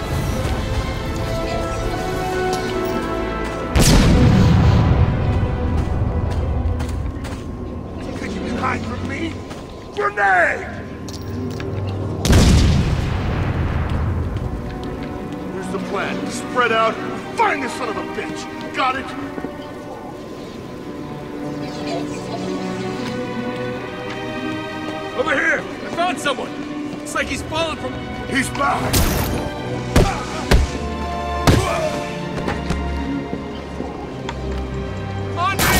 Think you can hide from me? Grenade! Here's the plan. Spread out. Find this son of a bitch. Got it? on someone! It's like he's falling from... He's back! On me!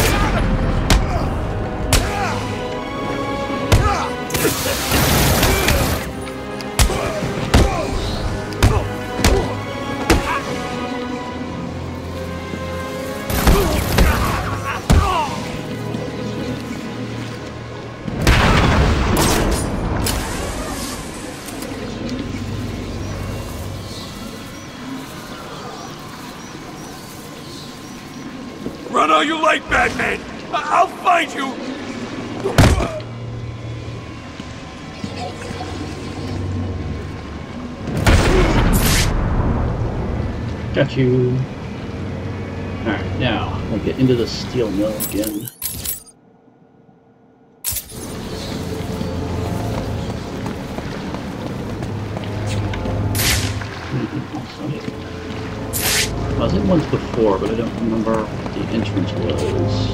Run all you like, Batman! I I'll find you! Got you. Alright, now we'll get into the steel mill again. I was in once before, but I don't remember what the entrance was.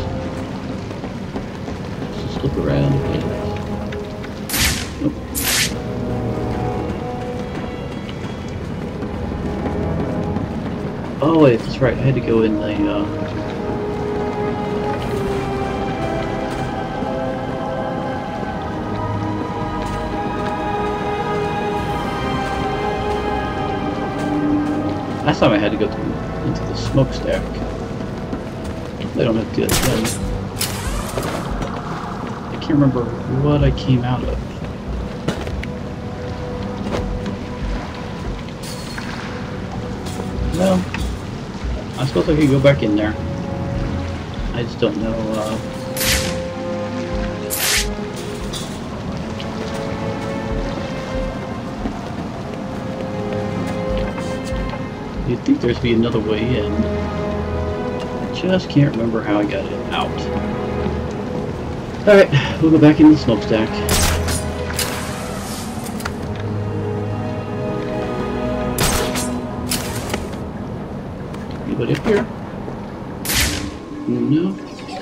Let's just look around a bit. Nope. Oh wait, that's right, I had to go in the, uh... last time I had to go through into the smokestack. I don't have to do that again. I can't remember what I came out of. Well, I suppose I could go back in there. I just don't know, uh... you'd think there'd be another way in. Just can't remember how I got it out. Alright, we'll go back in the smokestack. Anybody up here? No.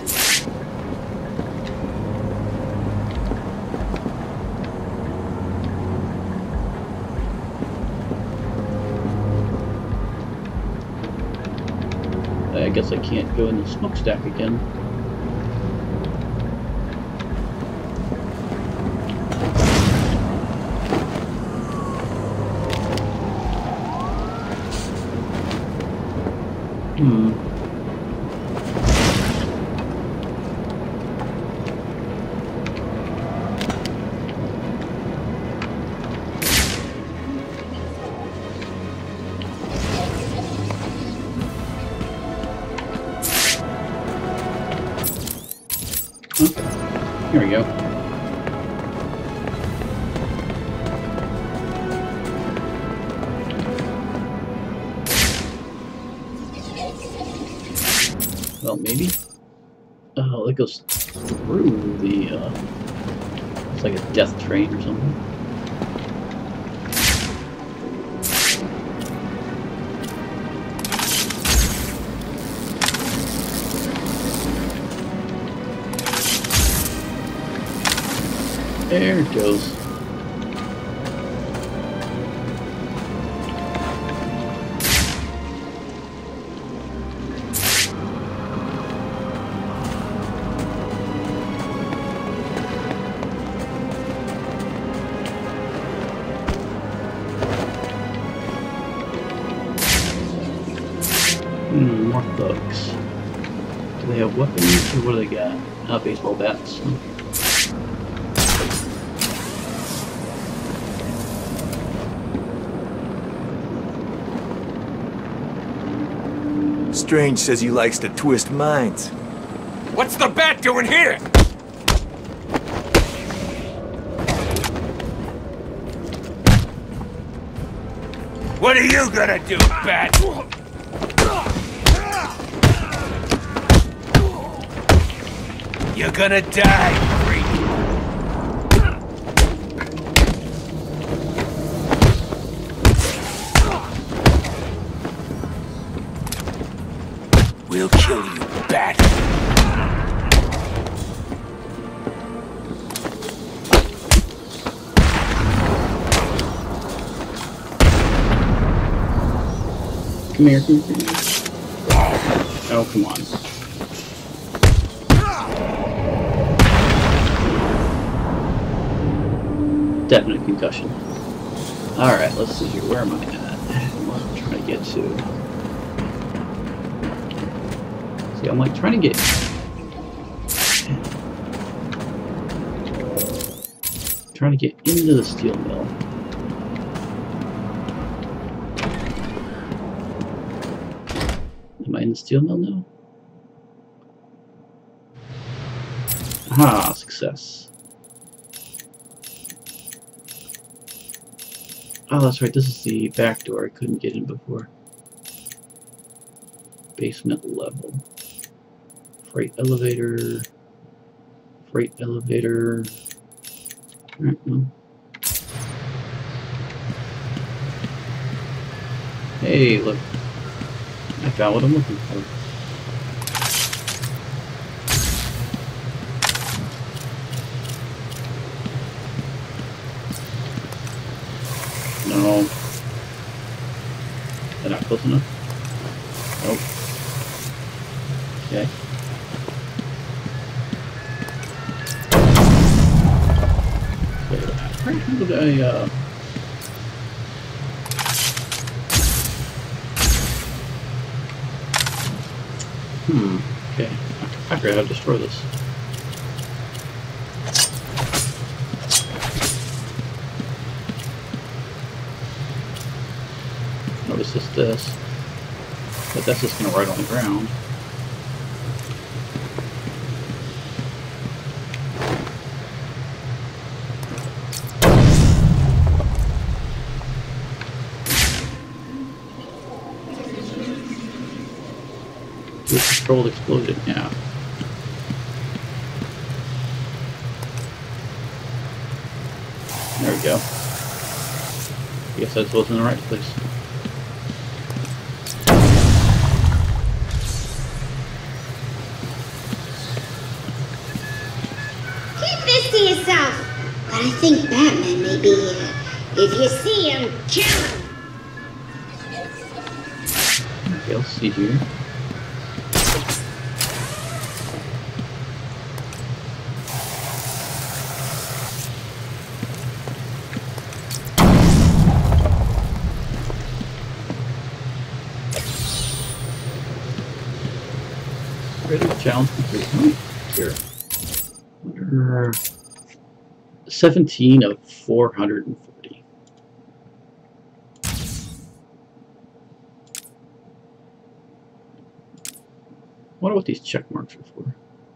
I guess I can't go in the smokestack again. Hmm. Here we go. Well, maybe. Oh, it goes through the, uh... it's like a death train or something. There it goes. Hmm, more thugs. Do they have weapons or what do they got? Not baseball bats. Strange says he likes to twist minds. What's the bat doing here? What are you gonna do, bat? You're gonna die, freak. We'll kill you, bat. come here, come here, come here. Oh, come on. Definite concussion. Alright, let's see here. Where am I at? What am I trying to get to? See, I'm like trying to get... trying to get into the steel mill. Am I in the steel mill now? Aha, success. Oh, that's right, this is the back door I couldn't get in before. Basement level. Freight elevator. Freight elevator. Alright, no. Hey, look. I found what I'm looking for. No. They're not close enough? Nope. Okay. Okay, how did I, uh... Hmm, okay. I forgot how to destroy this. Notice just this. But that's just gonna ride on the ground. With controlled explosion, yeah. There we go. Guess I was in the right place. Keep this to yourself. But I think Batman may be here. If you see him, kill him. Okay, let's see here. Challenge complete. Here. Under seventeen of four hundred forty. I wonder what these check marks are for.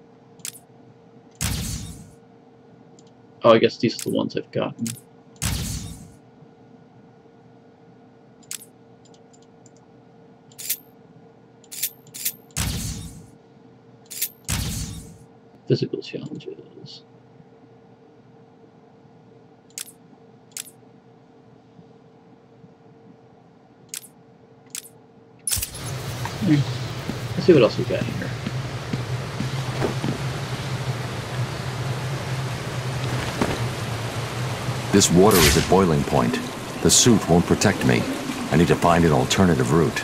Oh, I guess these are the ones I've gotten. Physical challenges. Okay. Let's see what else we got here. This water is at boiling point. The suit won't protect me. I need to find an alternative route.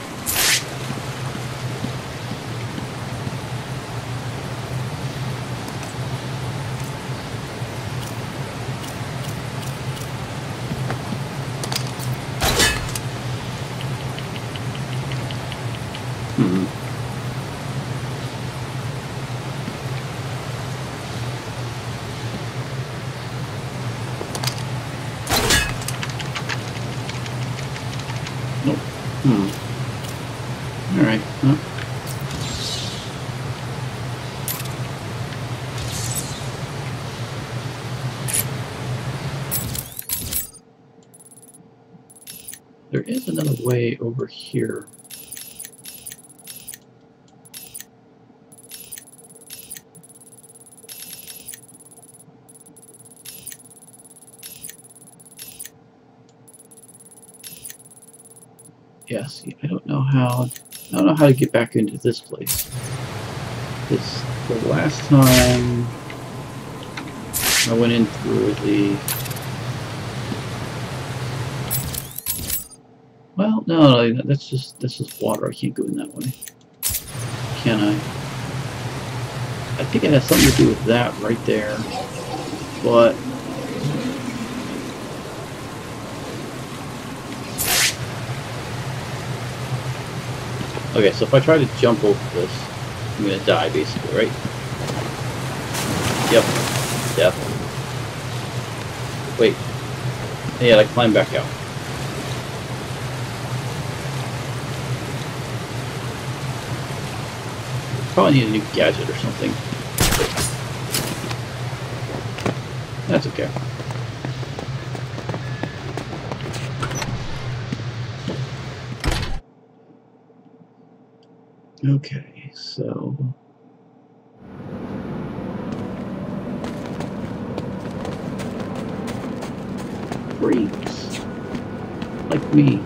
There is another way over here. Yeah, see, I don't know how I don't know how to get back into this place. This the last time I went in through the Well, no, no, that's just that's just water. I can't go in that way. Can I? I think it has something to do with that right there. But okay, so if I try to jump over this, I'm gonna die basically, right? Yep. Yep. Wait. Yeah, I climb back out. Probably need a new gadget or something. That's okay. Okay, so... freaks. Like me.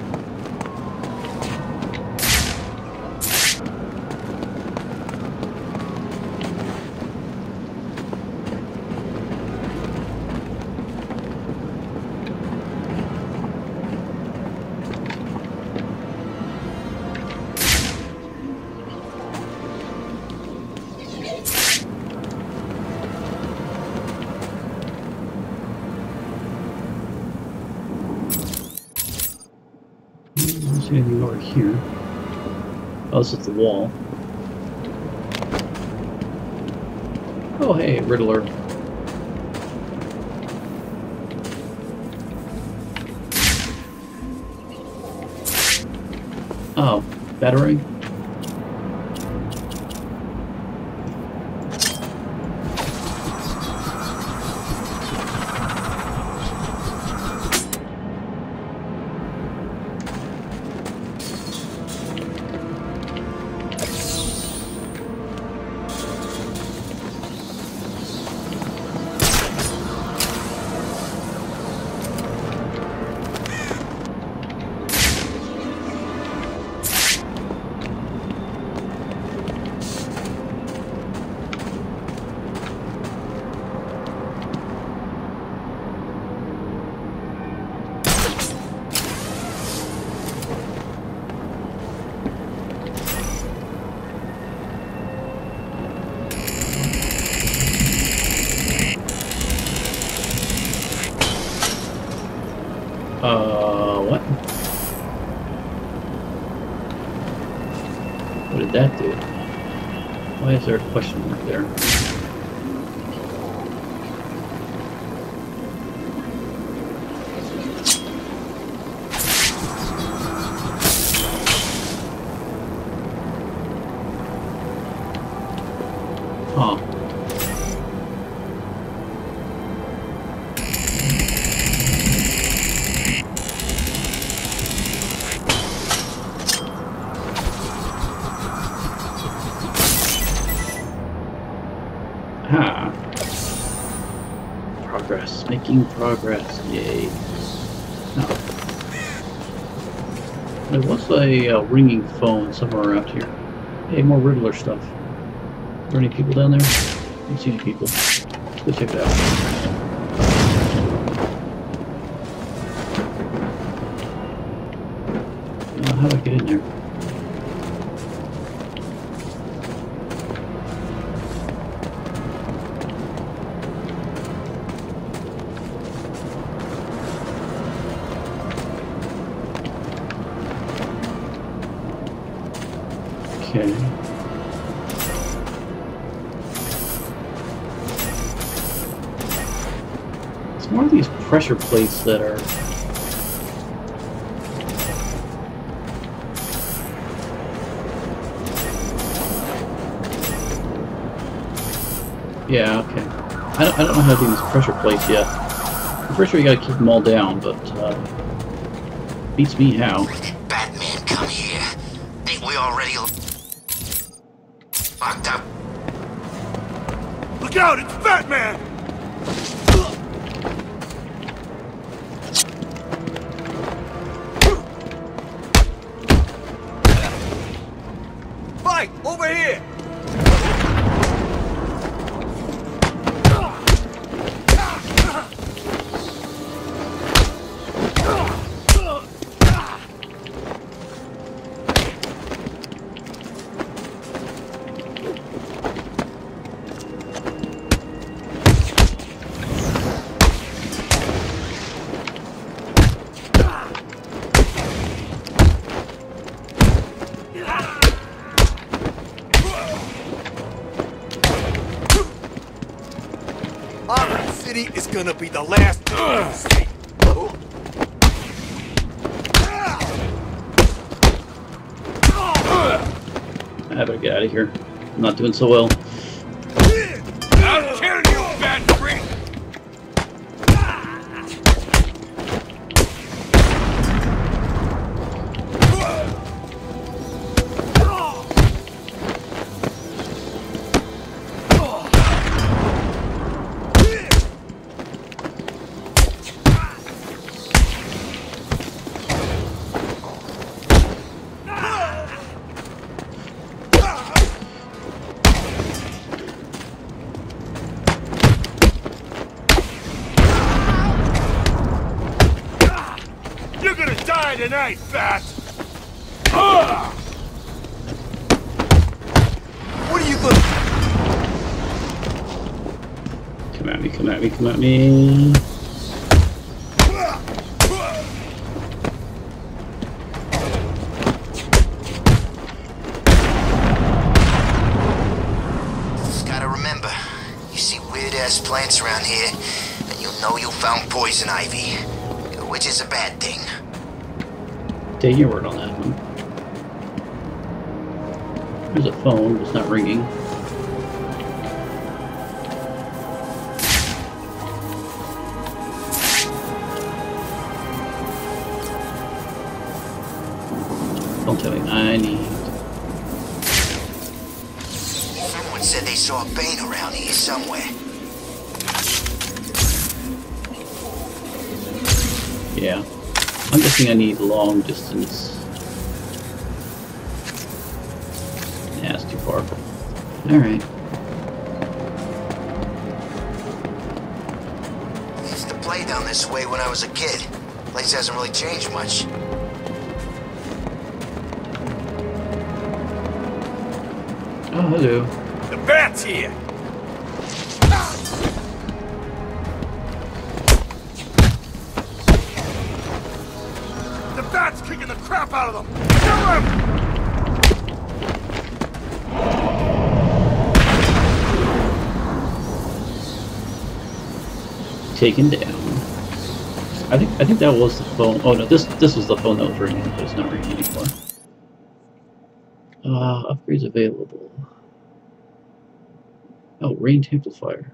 Anything over here? Oh, this is the wall. Oh, hey, Riddler. Oh, battery? Uh, what? What did that do? Why is there a question mark there? Huh. Ah. Progress. Making progress. Yay. Oh. There was a uh, ringing phone somewhere around here. Hey, more Riddler stuff. Are there any people down there? I don't see any people. Let's go check it out. Uh, how do I get in there? Okay. It's more of these pressure plates that are... Yeah, okay. I don't, I don't know how to do these pressure plates yet. I'm pretty sure you gotta keep them all down, but uh, beats me how. Batman, come here. Think we already locked up? Look out! It's Batman! Fight! Over here! Arkham City is gonna be the last state. I better get out of here. I'm not doing so well. I'll kill you, bad freak! Tonight, Bat! What are you looking at? Come at me, come at me, come at me. Just gotta remember, you see weird-ass plants around here, and you'll know you found poison ivy, which is a bad thing. Take your word on that one. There's a phone, but it's not ringing. Don't tell me I need. Someone said they saw a Bane around here somewhere. Yeah. I'm guessing I need long distance. Yeah, it's too far. Alright. I used to play down this way when I was a kid. Place hasn't really changed much. Oh, hello. The Bat's here! The Bat's kicking the crap out of them! Kill him! Taken down. I think I think that was the phone. Oh no, this this was the phone that was ringing, but it's not ringing anymore. Uh, upgrades available. Oh, range amplifier.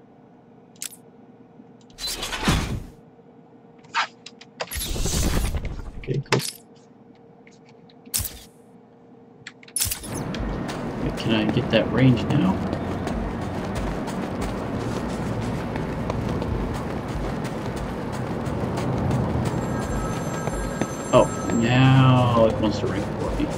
Okay, cool. Okay, can I get that range now? Oh, now it wants to ring for me.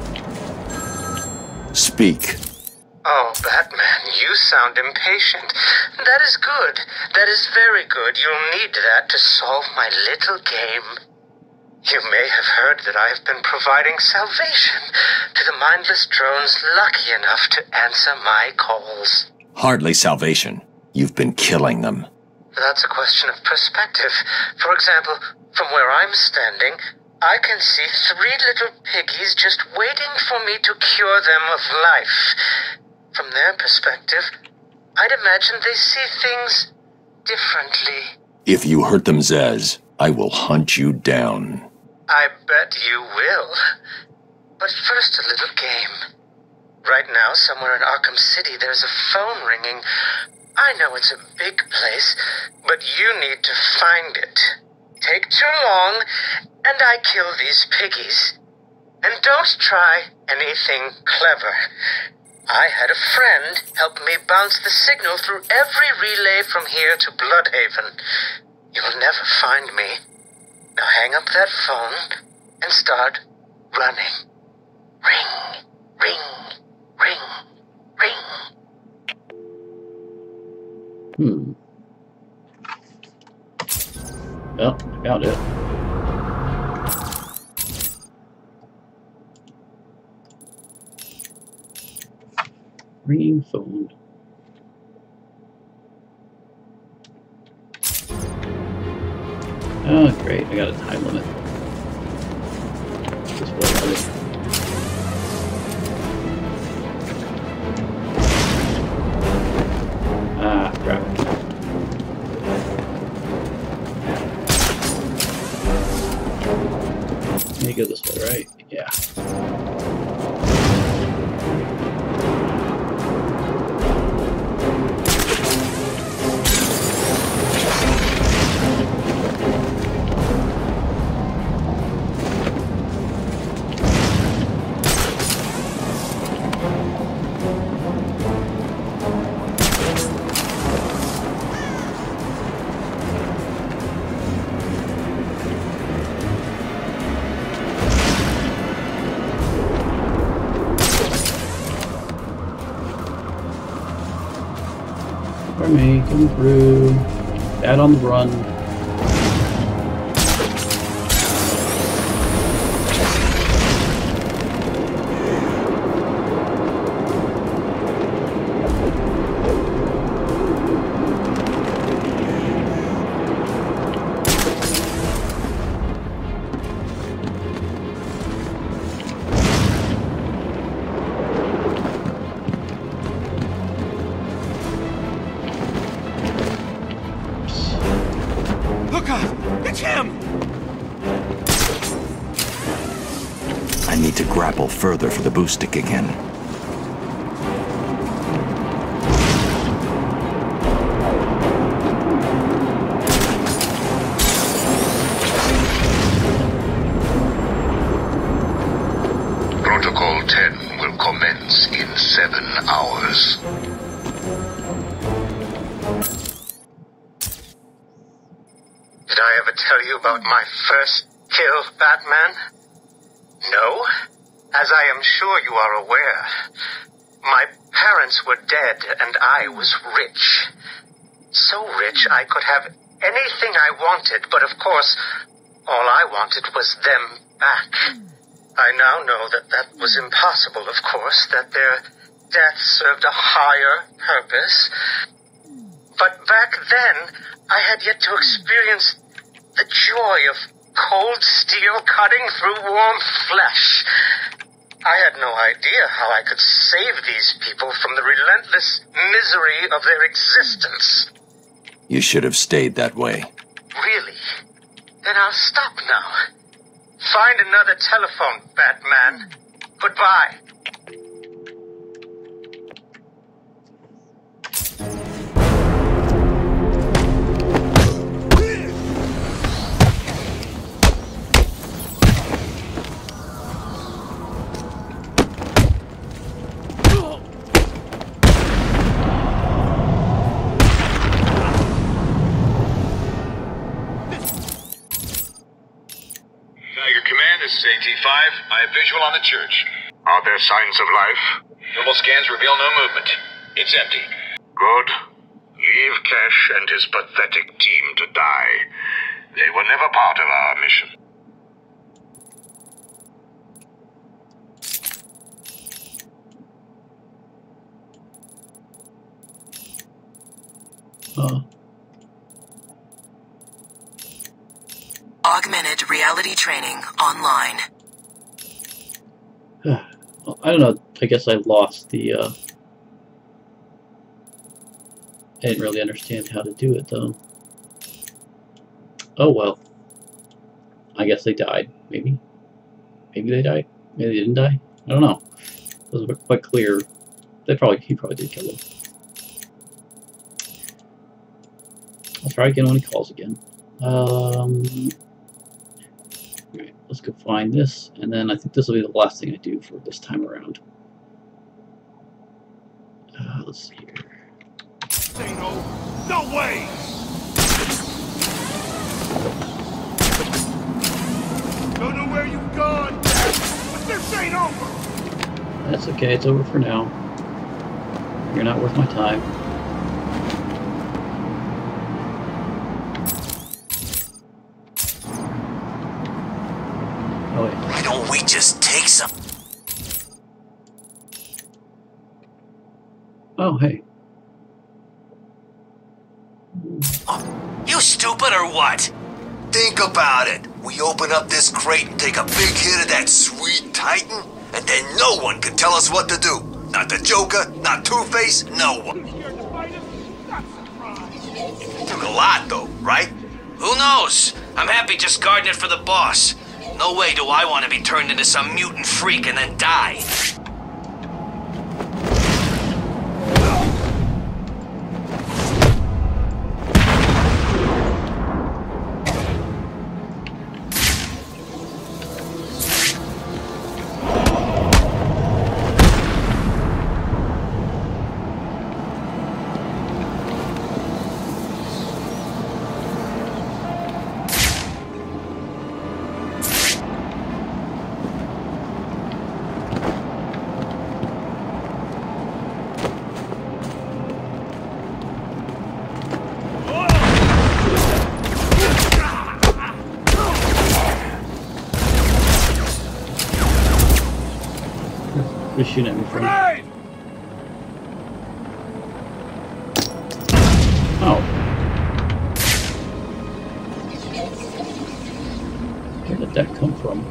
Speak. Oh, Batman, you sound impatient. That is good. That is very good. You'll need that to solve my little game. You may have heard that I have been providing salvation to the mindless drones lucky enough to answer my calls. Hardly salvation. You've been killing them. That's a question of perspective. For example, from where I'm standing, I can see three little piggies just waiting for me to cure them of life. From their perspective, I'd imagine they see things differently. If you hurt them, Zez, I will hunt you down. I bet you will. But first, a little game. Right now, somewhere in Arkham City, there's a phone ringing. I know it's a big place, but you need to find it. Take too long, and I kill these piggies. And don't try anything clever. I had a friend help me bounce the signal through every relay from here to Bloodhaven. You'll never find me. Now hang up that phone and start running. Ring, ring, ring, ring. Hmm. Well, I found it. Ringing phone. Oh, great. I got a time limit. Just wait for it. Ah, crap. go this way, right? Yeah. For me, coming through. Bad on the run. It's him! I need to grapple further for the boost stick again. Protocol ten will commence in seven hours. Did I ever tell you about my first kill, Batman? No? As I am sure you are aware, my parents were dead and I was rich. So rich I could have anything I wanted, but of course, all I wanted was them back. I now know that that was impossible, of course, that their death served a higher purpose. But back then, I had yet to experience the joy of cold steel cutting through warm flesh. I had no idea how I could save these people from the relentless misery of their existence. You should have stayed that way. Really? Then I'll stop now. Find another telephone, Batman. Goodbye. This is A T five. I have visual on the church. Are there signs of life? Thermal scans reveal no movement. It's empty. Good. Leave Cash and his pathetic team to die. They were never part of our mission. Oh. Augmented reality training online. Well, I don't know. I guess I lost the. Uh... I didn't really understand how to do it though. Oh well. I guess they died. Maybe. Maybe they died. Maybe they didn't die. I don't know. It wasn't quite clear. They probably. He probably did kill them. I'll try again when he calls again. Um. Alright, let's go find this, and then I think this will be the last thing I do for this time around. Uh, let's see here. Say no. No way! Don't know where you've gone, but this ain't over! That's okay, it's over for now. You're not worth my time. Oh, wait. Why don't we just take some? Oh, hey. You stupid or what? Think about it. We open up this crate and take a big hit of that sweet Titan, and then no one can tell us what to do. Not the Joker, not Two-Face, no one. Took a lot, though, right? Who knows? I'm happy just guarding it for the boss. No way do I want to be turned into some mutant freak and then die. They're shooting at me from. Oh. Where did that come from?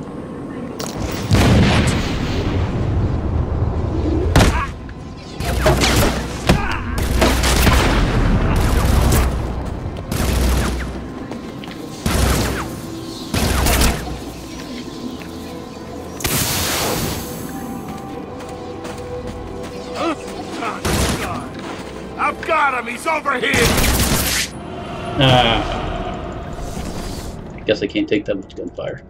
I've got him! He's over here! Ah. I guess I can't take that much gunfire.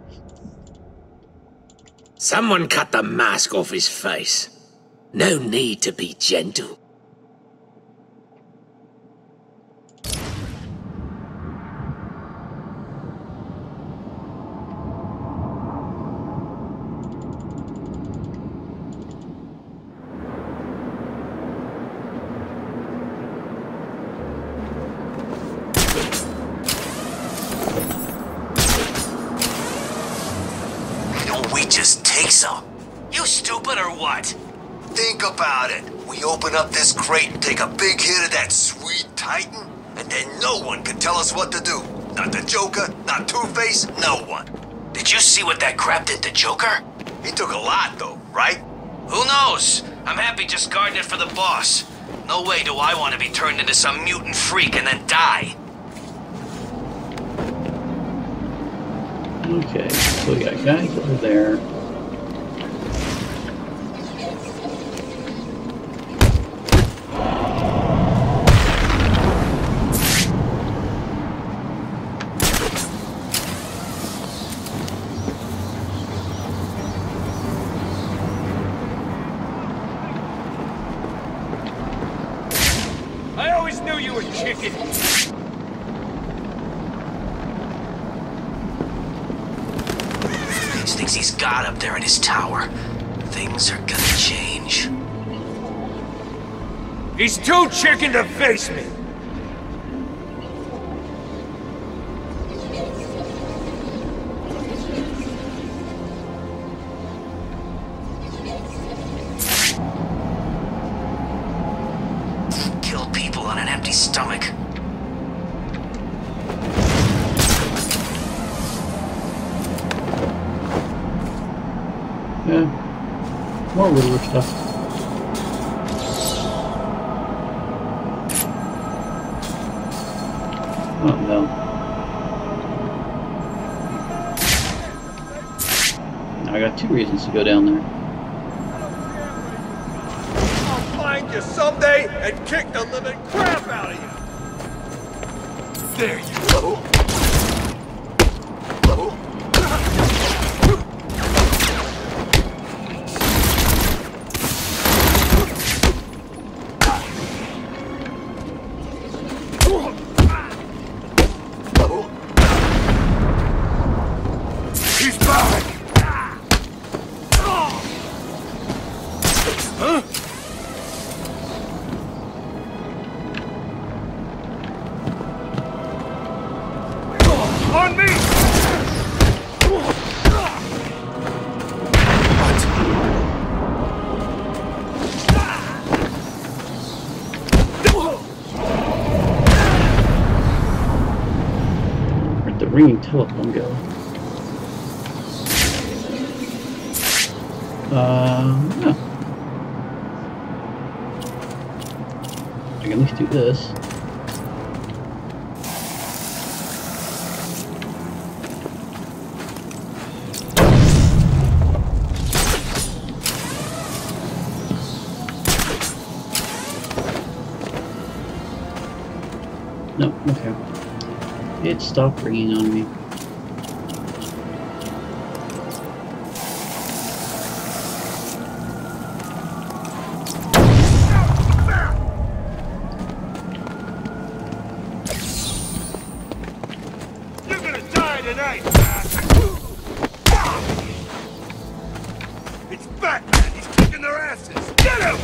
Someone cut the mask off his face. No need to be gentle. Just take some. You stupid or what? Think about it. We open up this crate and take a big hit of that sweet Titan, and then no one can tell us what to do. Not the Joker, not Two-Face, no one. Did you see what that crap did to Joker? He took a lot, though, right? Who knows? I'm happy just guarding it for the boss. No way do I want to be turned into some mutant freak and then die. Okay, so we got guys over there. I always knew you were chicken. Thinks he's got up there in his tower. Things are gonna change. He's too chicken to face me. Kill people on an empty stomach. Yeah, more Riddler stuff. Oh no. Now I got two reasons to go down there. I'll find you someday and kick the living crap out of you. There you go. On me! Where'd the ringing telephone go? Uh, no. I can at least do this. It stopped ringing on me. You're gonna die tonight! It's Batman! He's kicking their asses! Get him!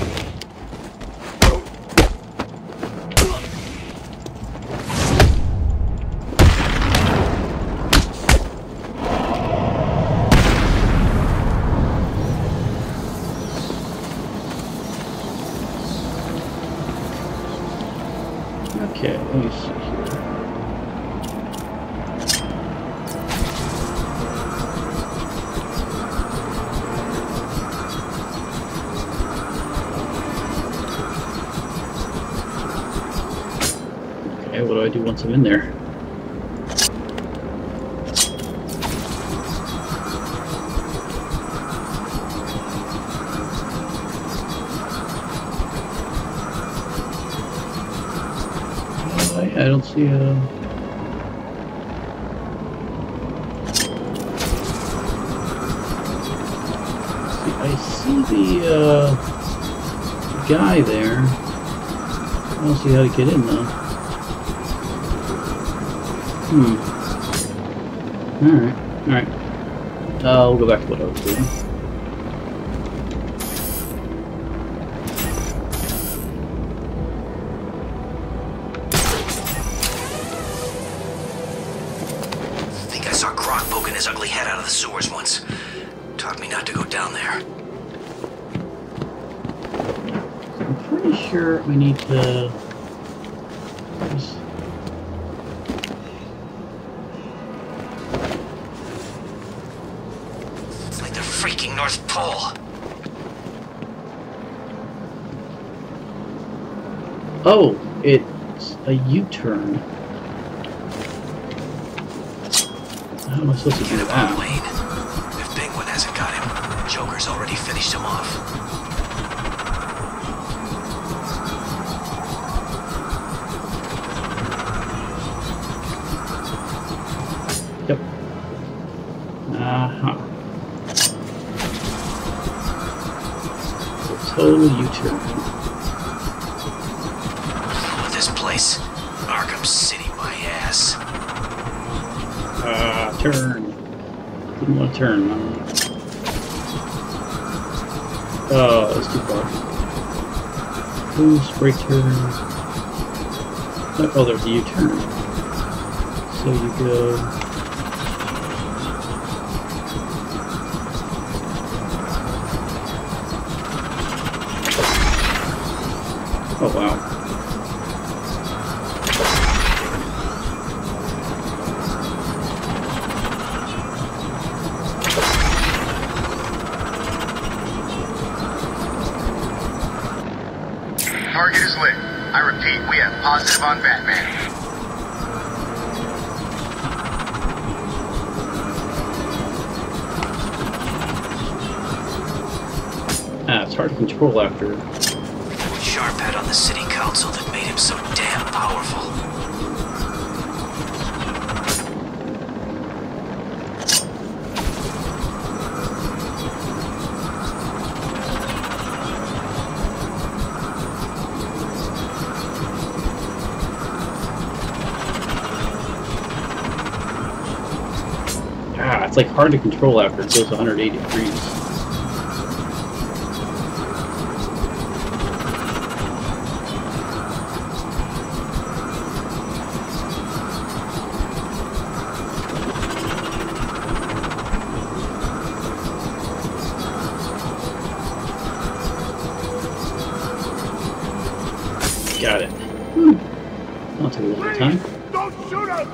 Okay, let me see here. Okay, what do I do once I'm in there? I don't see a... I see the uh, guy there. I don't see how to get in though. Hmm. Alright, alright. Uh, we'll go back to what I was doing. His ugly head out of the sewers once. Taught me not to go down there. I'm pretty sure I need to... Just... It's like the freaking North Pole. Oh, it's a U-turn. How am I supposed to do that? Wayne. If Penguin hasn't got him, Joker's already finished him off. Yep. Uh-huh. Total U-turn. With this place, Arkham City, my ass. Uh, turn. Didn't want to turn. Um, oh, that's too far. Boost, brake turn. Oh, there's a U-turn. So you go... Oh, wow. Target is lit. I repeat, we have positive on Batman. Ah, it's hard to control after. Sharp head on the city council that made him so damn powerful. Ah, it's like hard to control after it goes one hundred eighty degrees. Got it. Hmm. That'll take a little time. Don't shoot us!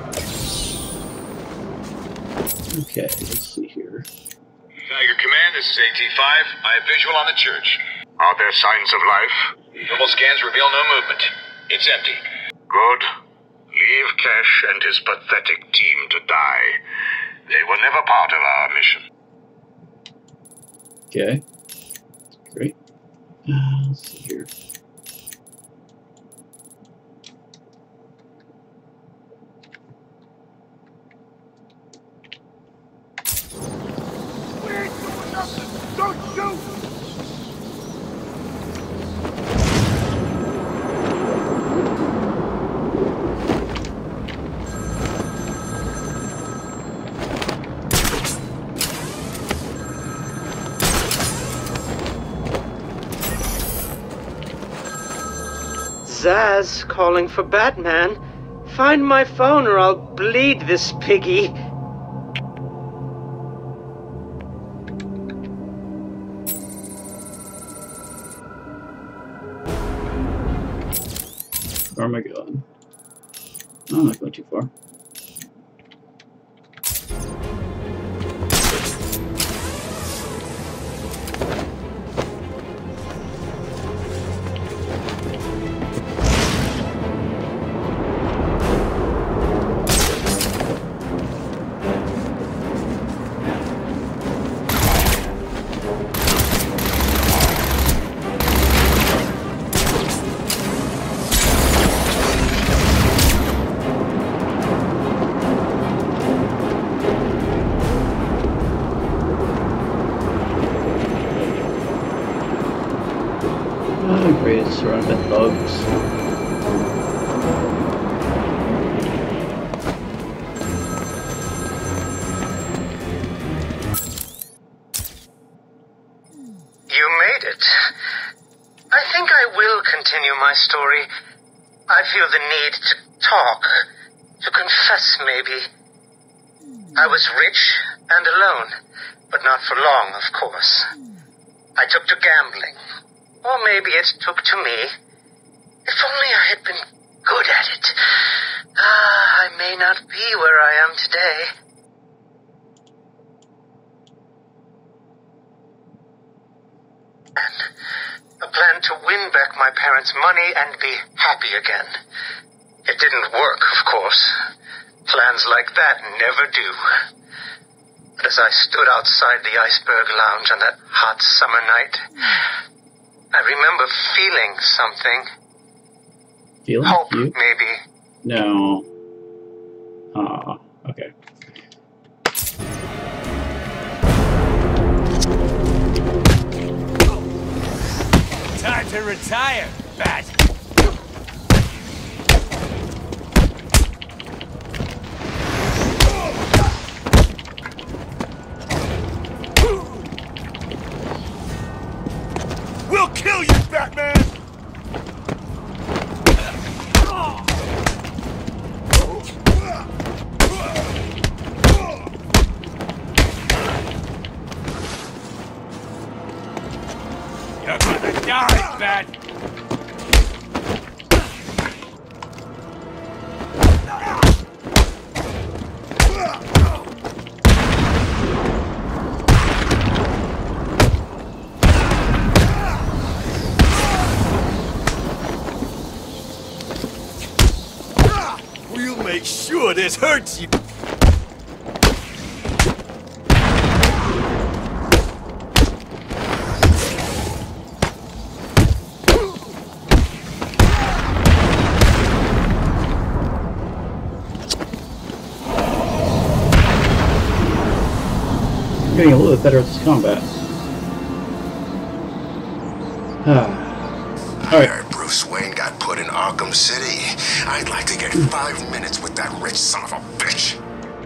Okay, let's see here. Tiger Command, this is A T five. I have visual on the church. Are there signs of life? Thermal scans reveal no movement. It's empty. Good. Leave Cash and his pathetic team to die. They were never part of our mission. Okay. Great. Uh, let's see here. pizzazz calling for Batman. Find my phone or I'll bleed this piggy. Where am I going? Oh, I'm not going too far. Great, surrounded by thugs. You made it. I think I will continue my story. I feel the need to talk, to confess maybe. I was rich and alone, but not for long, of course. I took to gambling. Or maybe it took to me. If only I had been good at it. Ah, I may not be where I am today. And a plan to win back my parents' money and be happy again. It didn't work, of course. Plans like that never do. But as I stood outside the Iceberg Lounge on that hot summer night, I remember feeling something. Feeling? Hope, you? maybe. No. Ah, okay. Time to retire, Bat. We'll kill you, Batman! You're gonna die, Bat! We'll make sure this hurts you. I'm getting a little bit better at this combat. Ah. I heard Bruce Wayne got put in Arkham City. I'd like to get five minutes with that rich son of a bitch.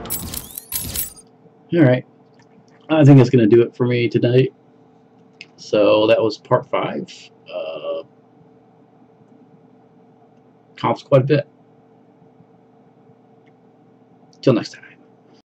Alright. I think that's going to do it for me tonight. So that was part five. Uh, accomplished quite a bit. Till next time.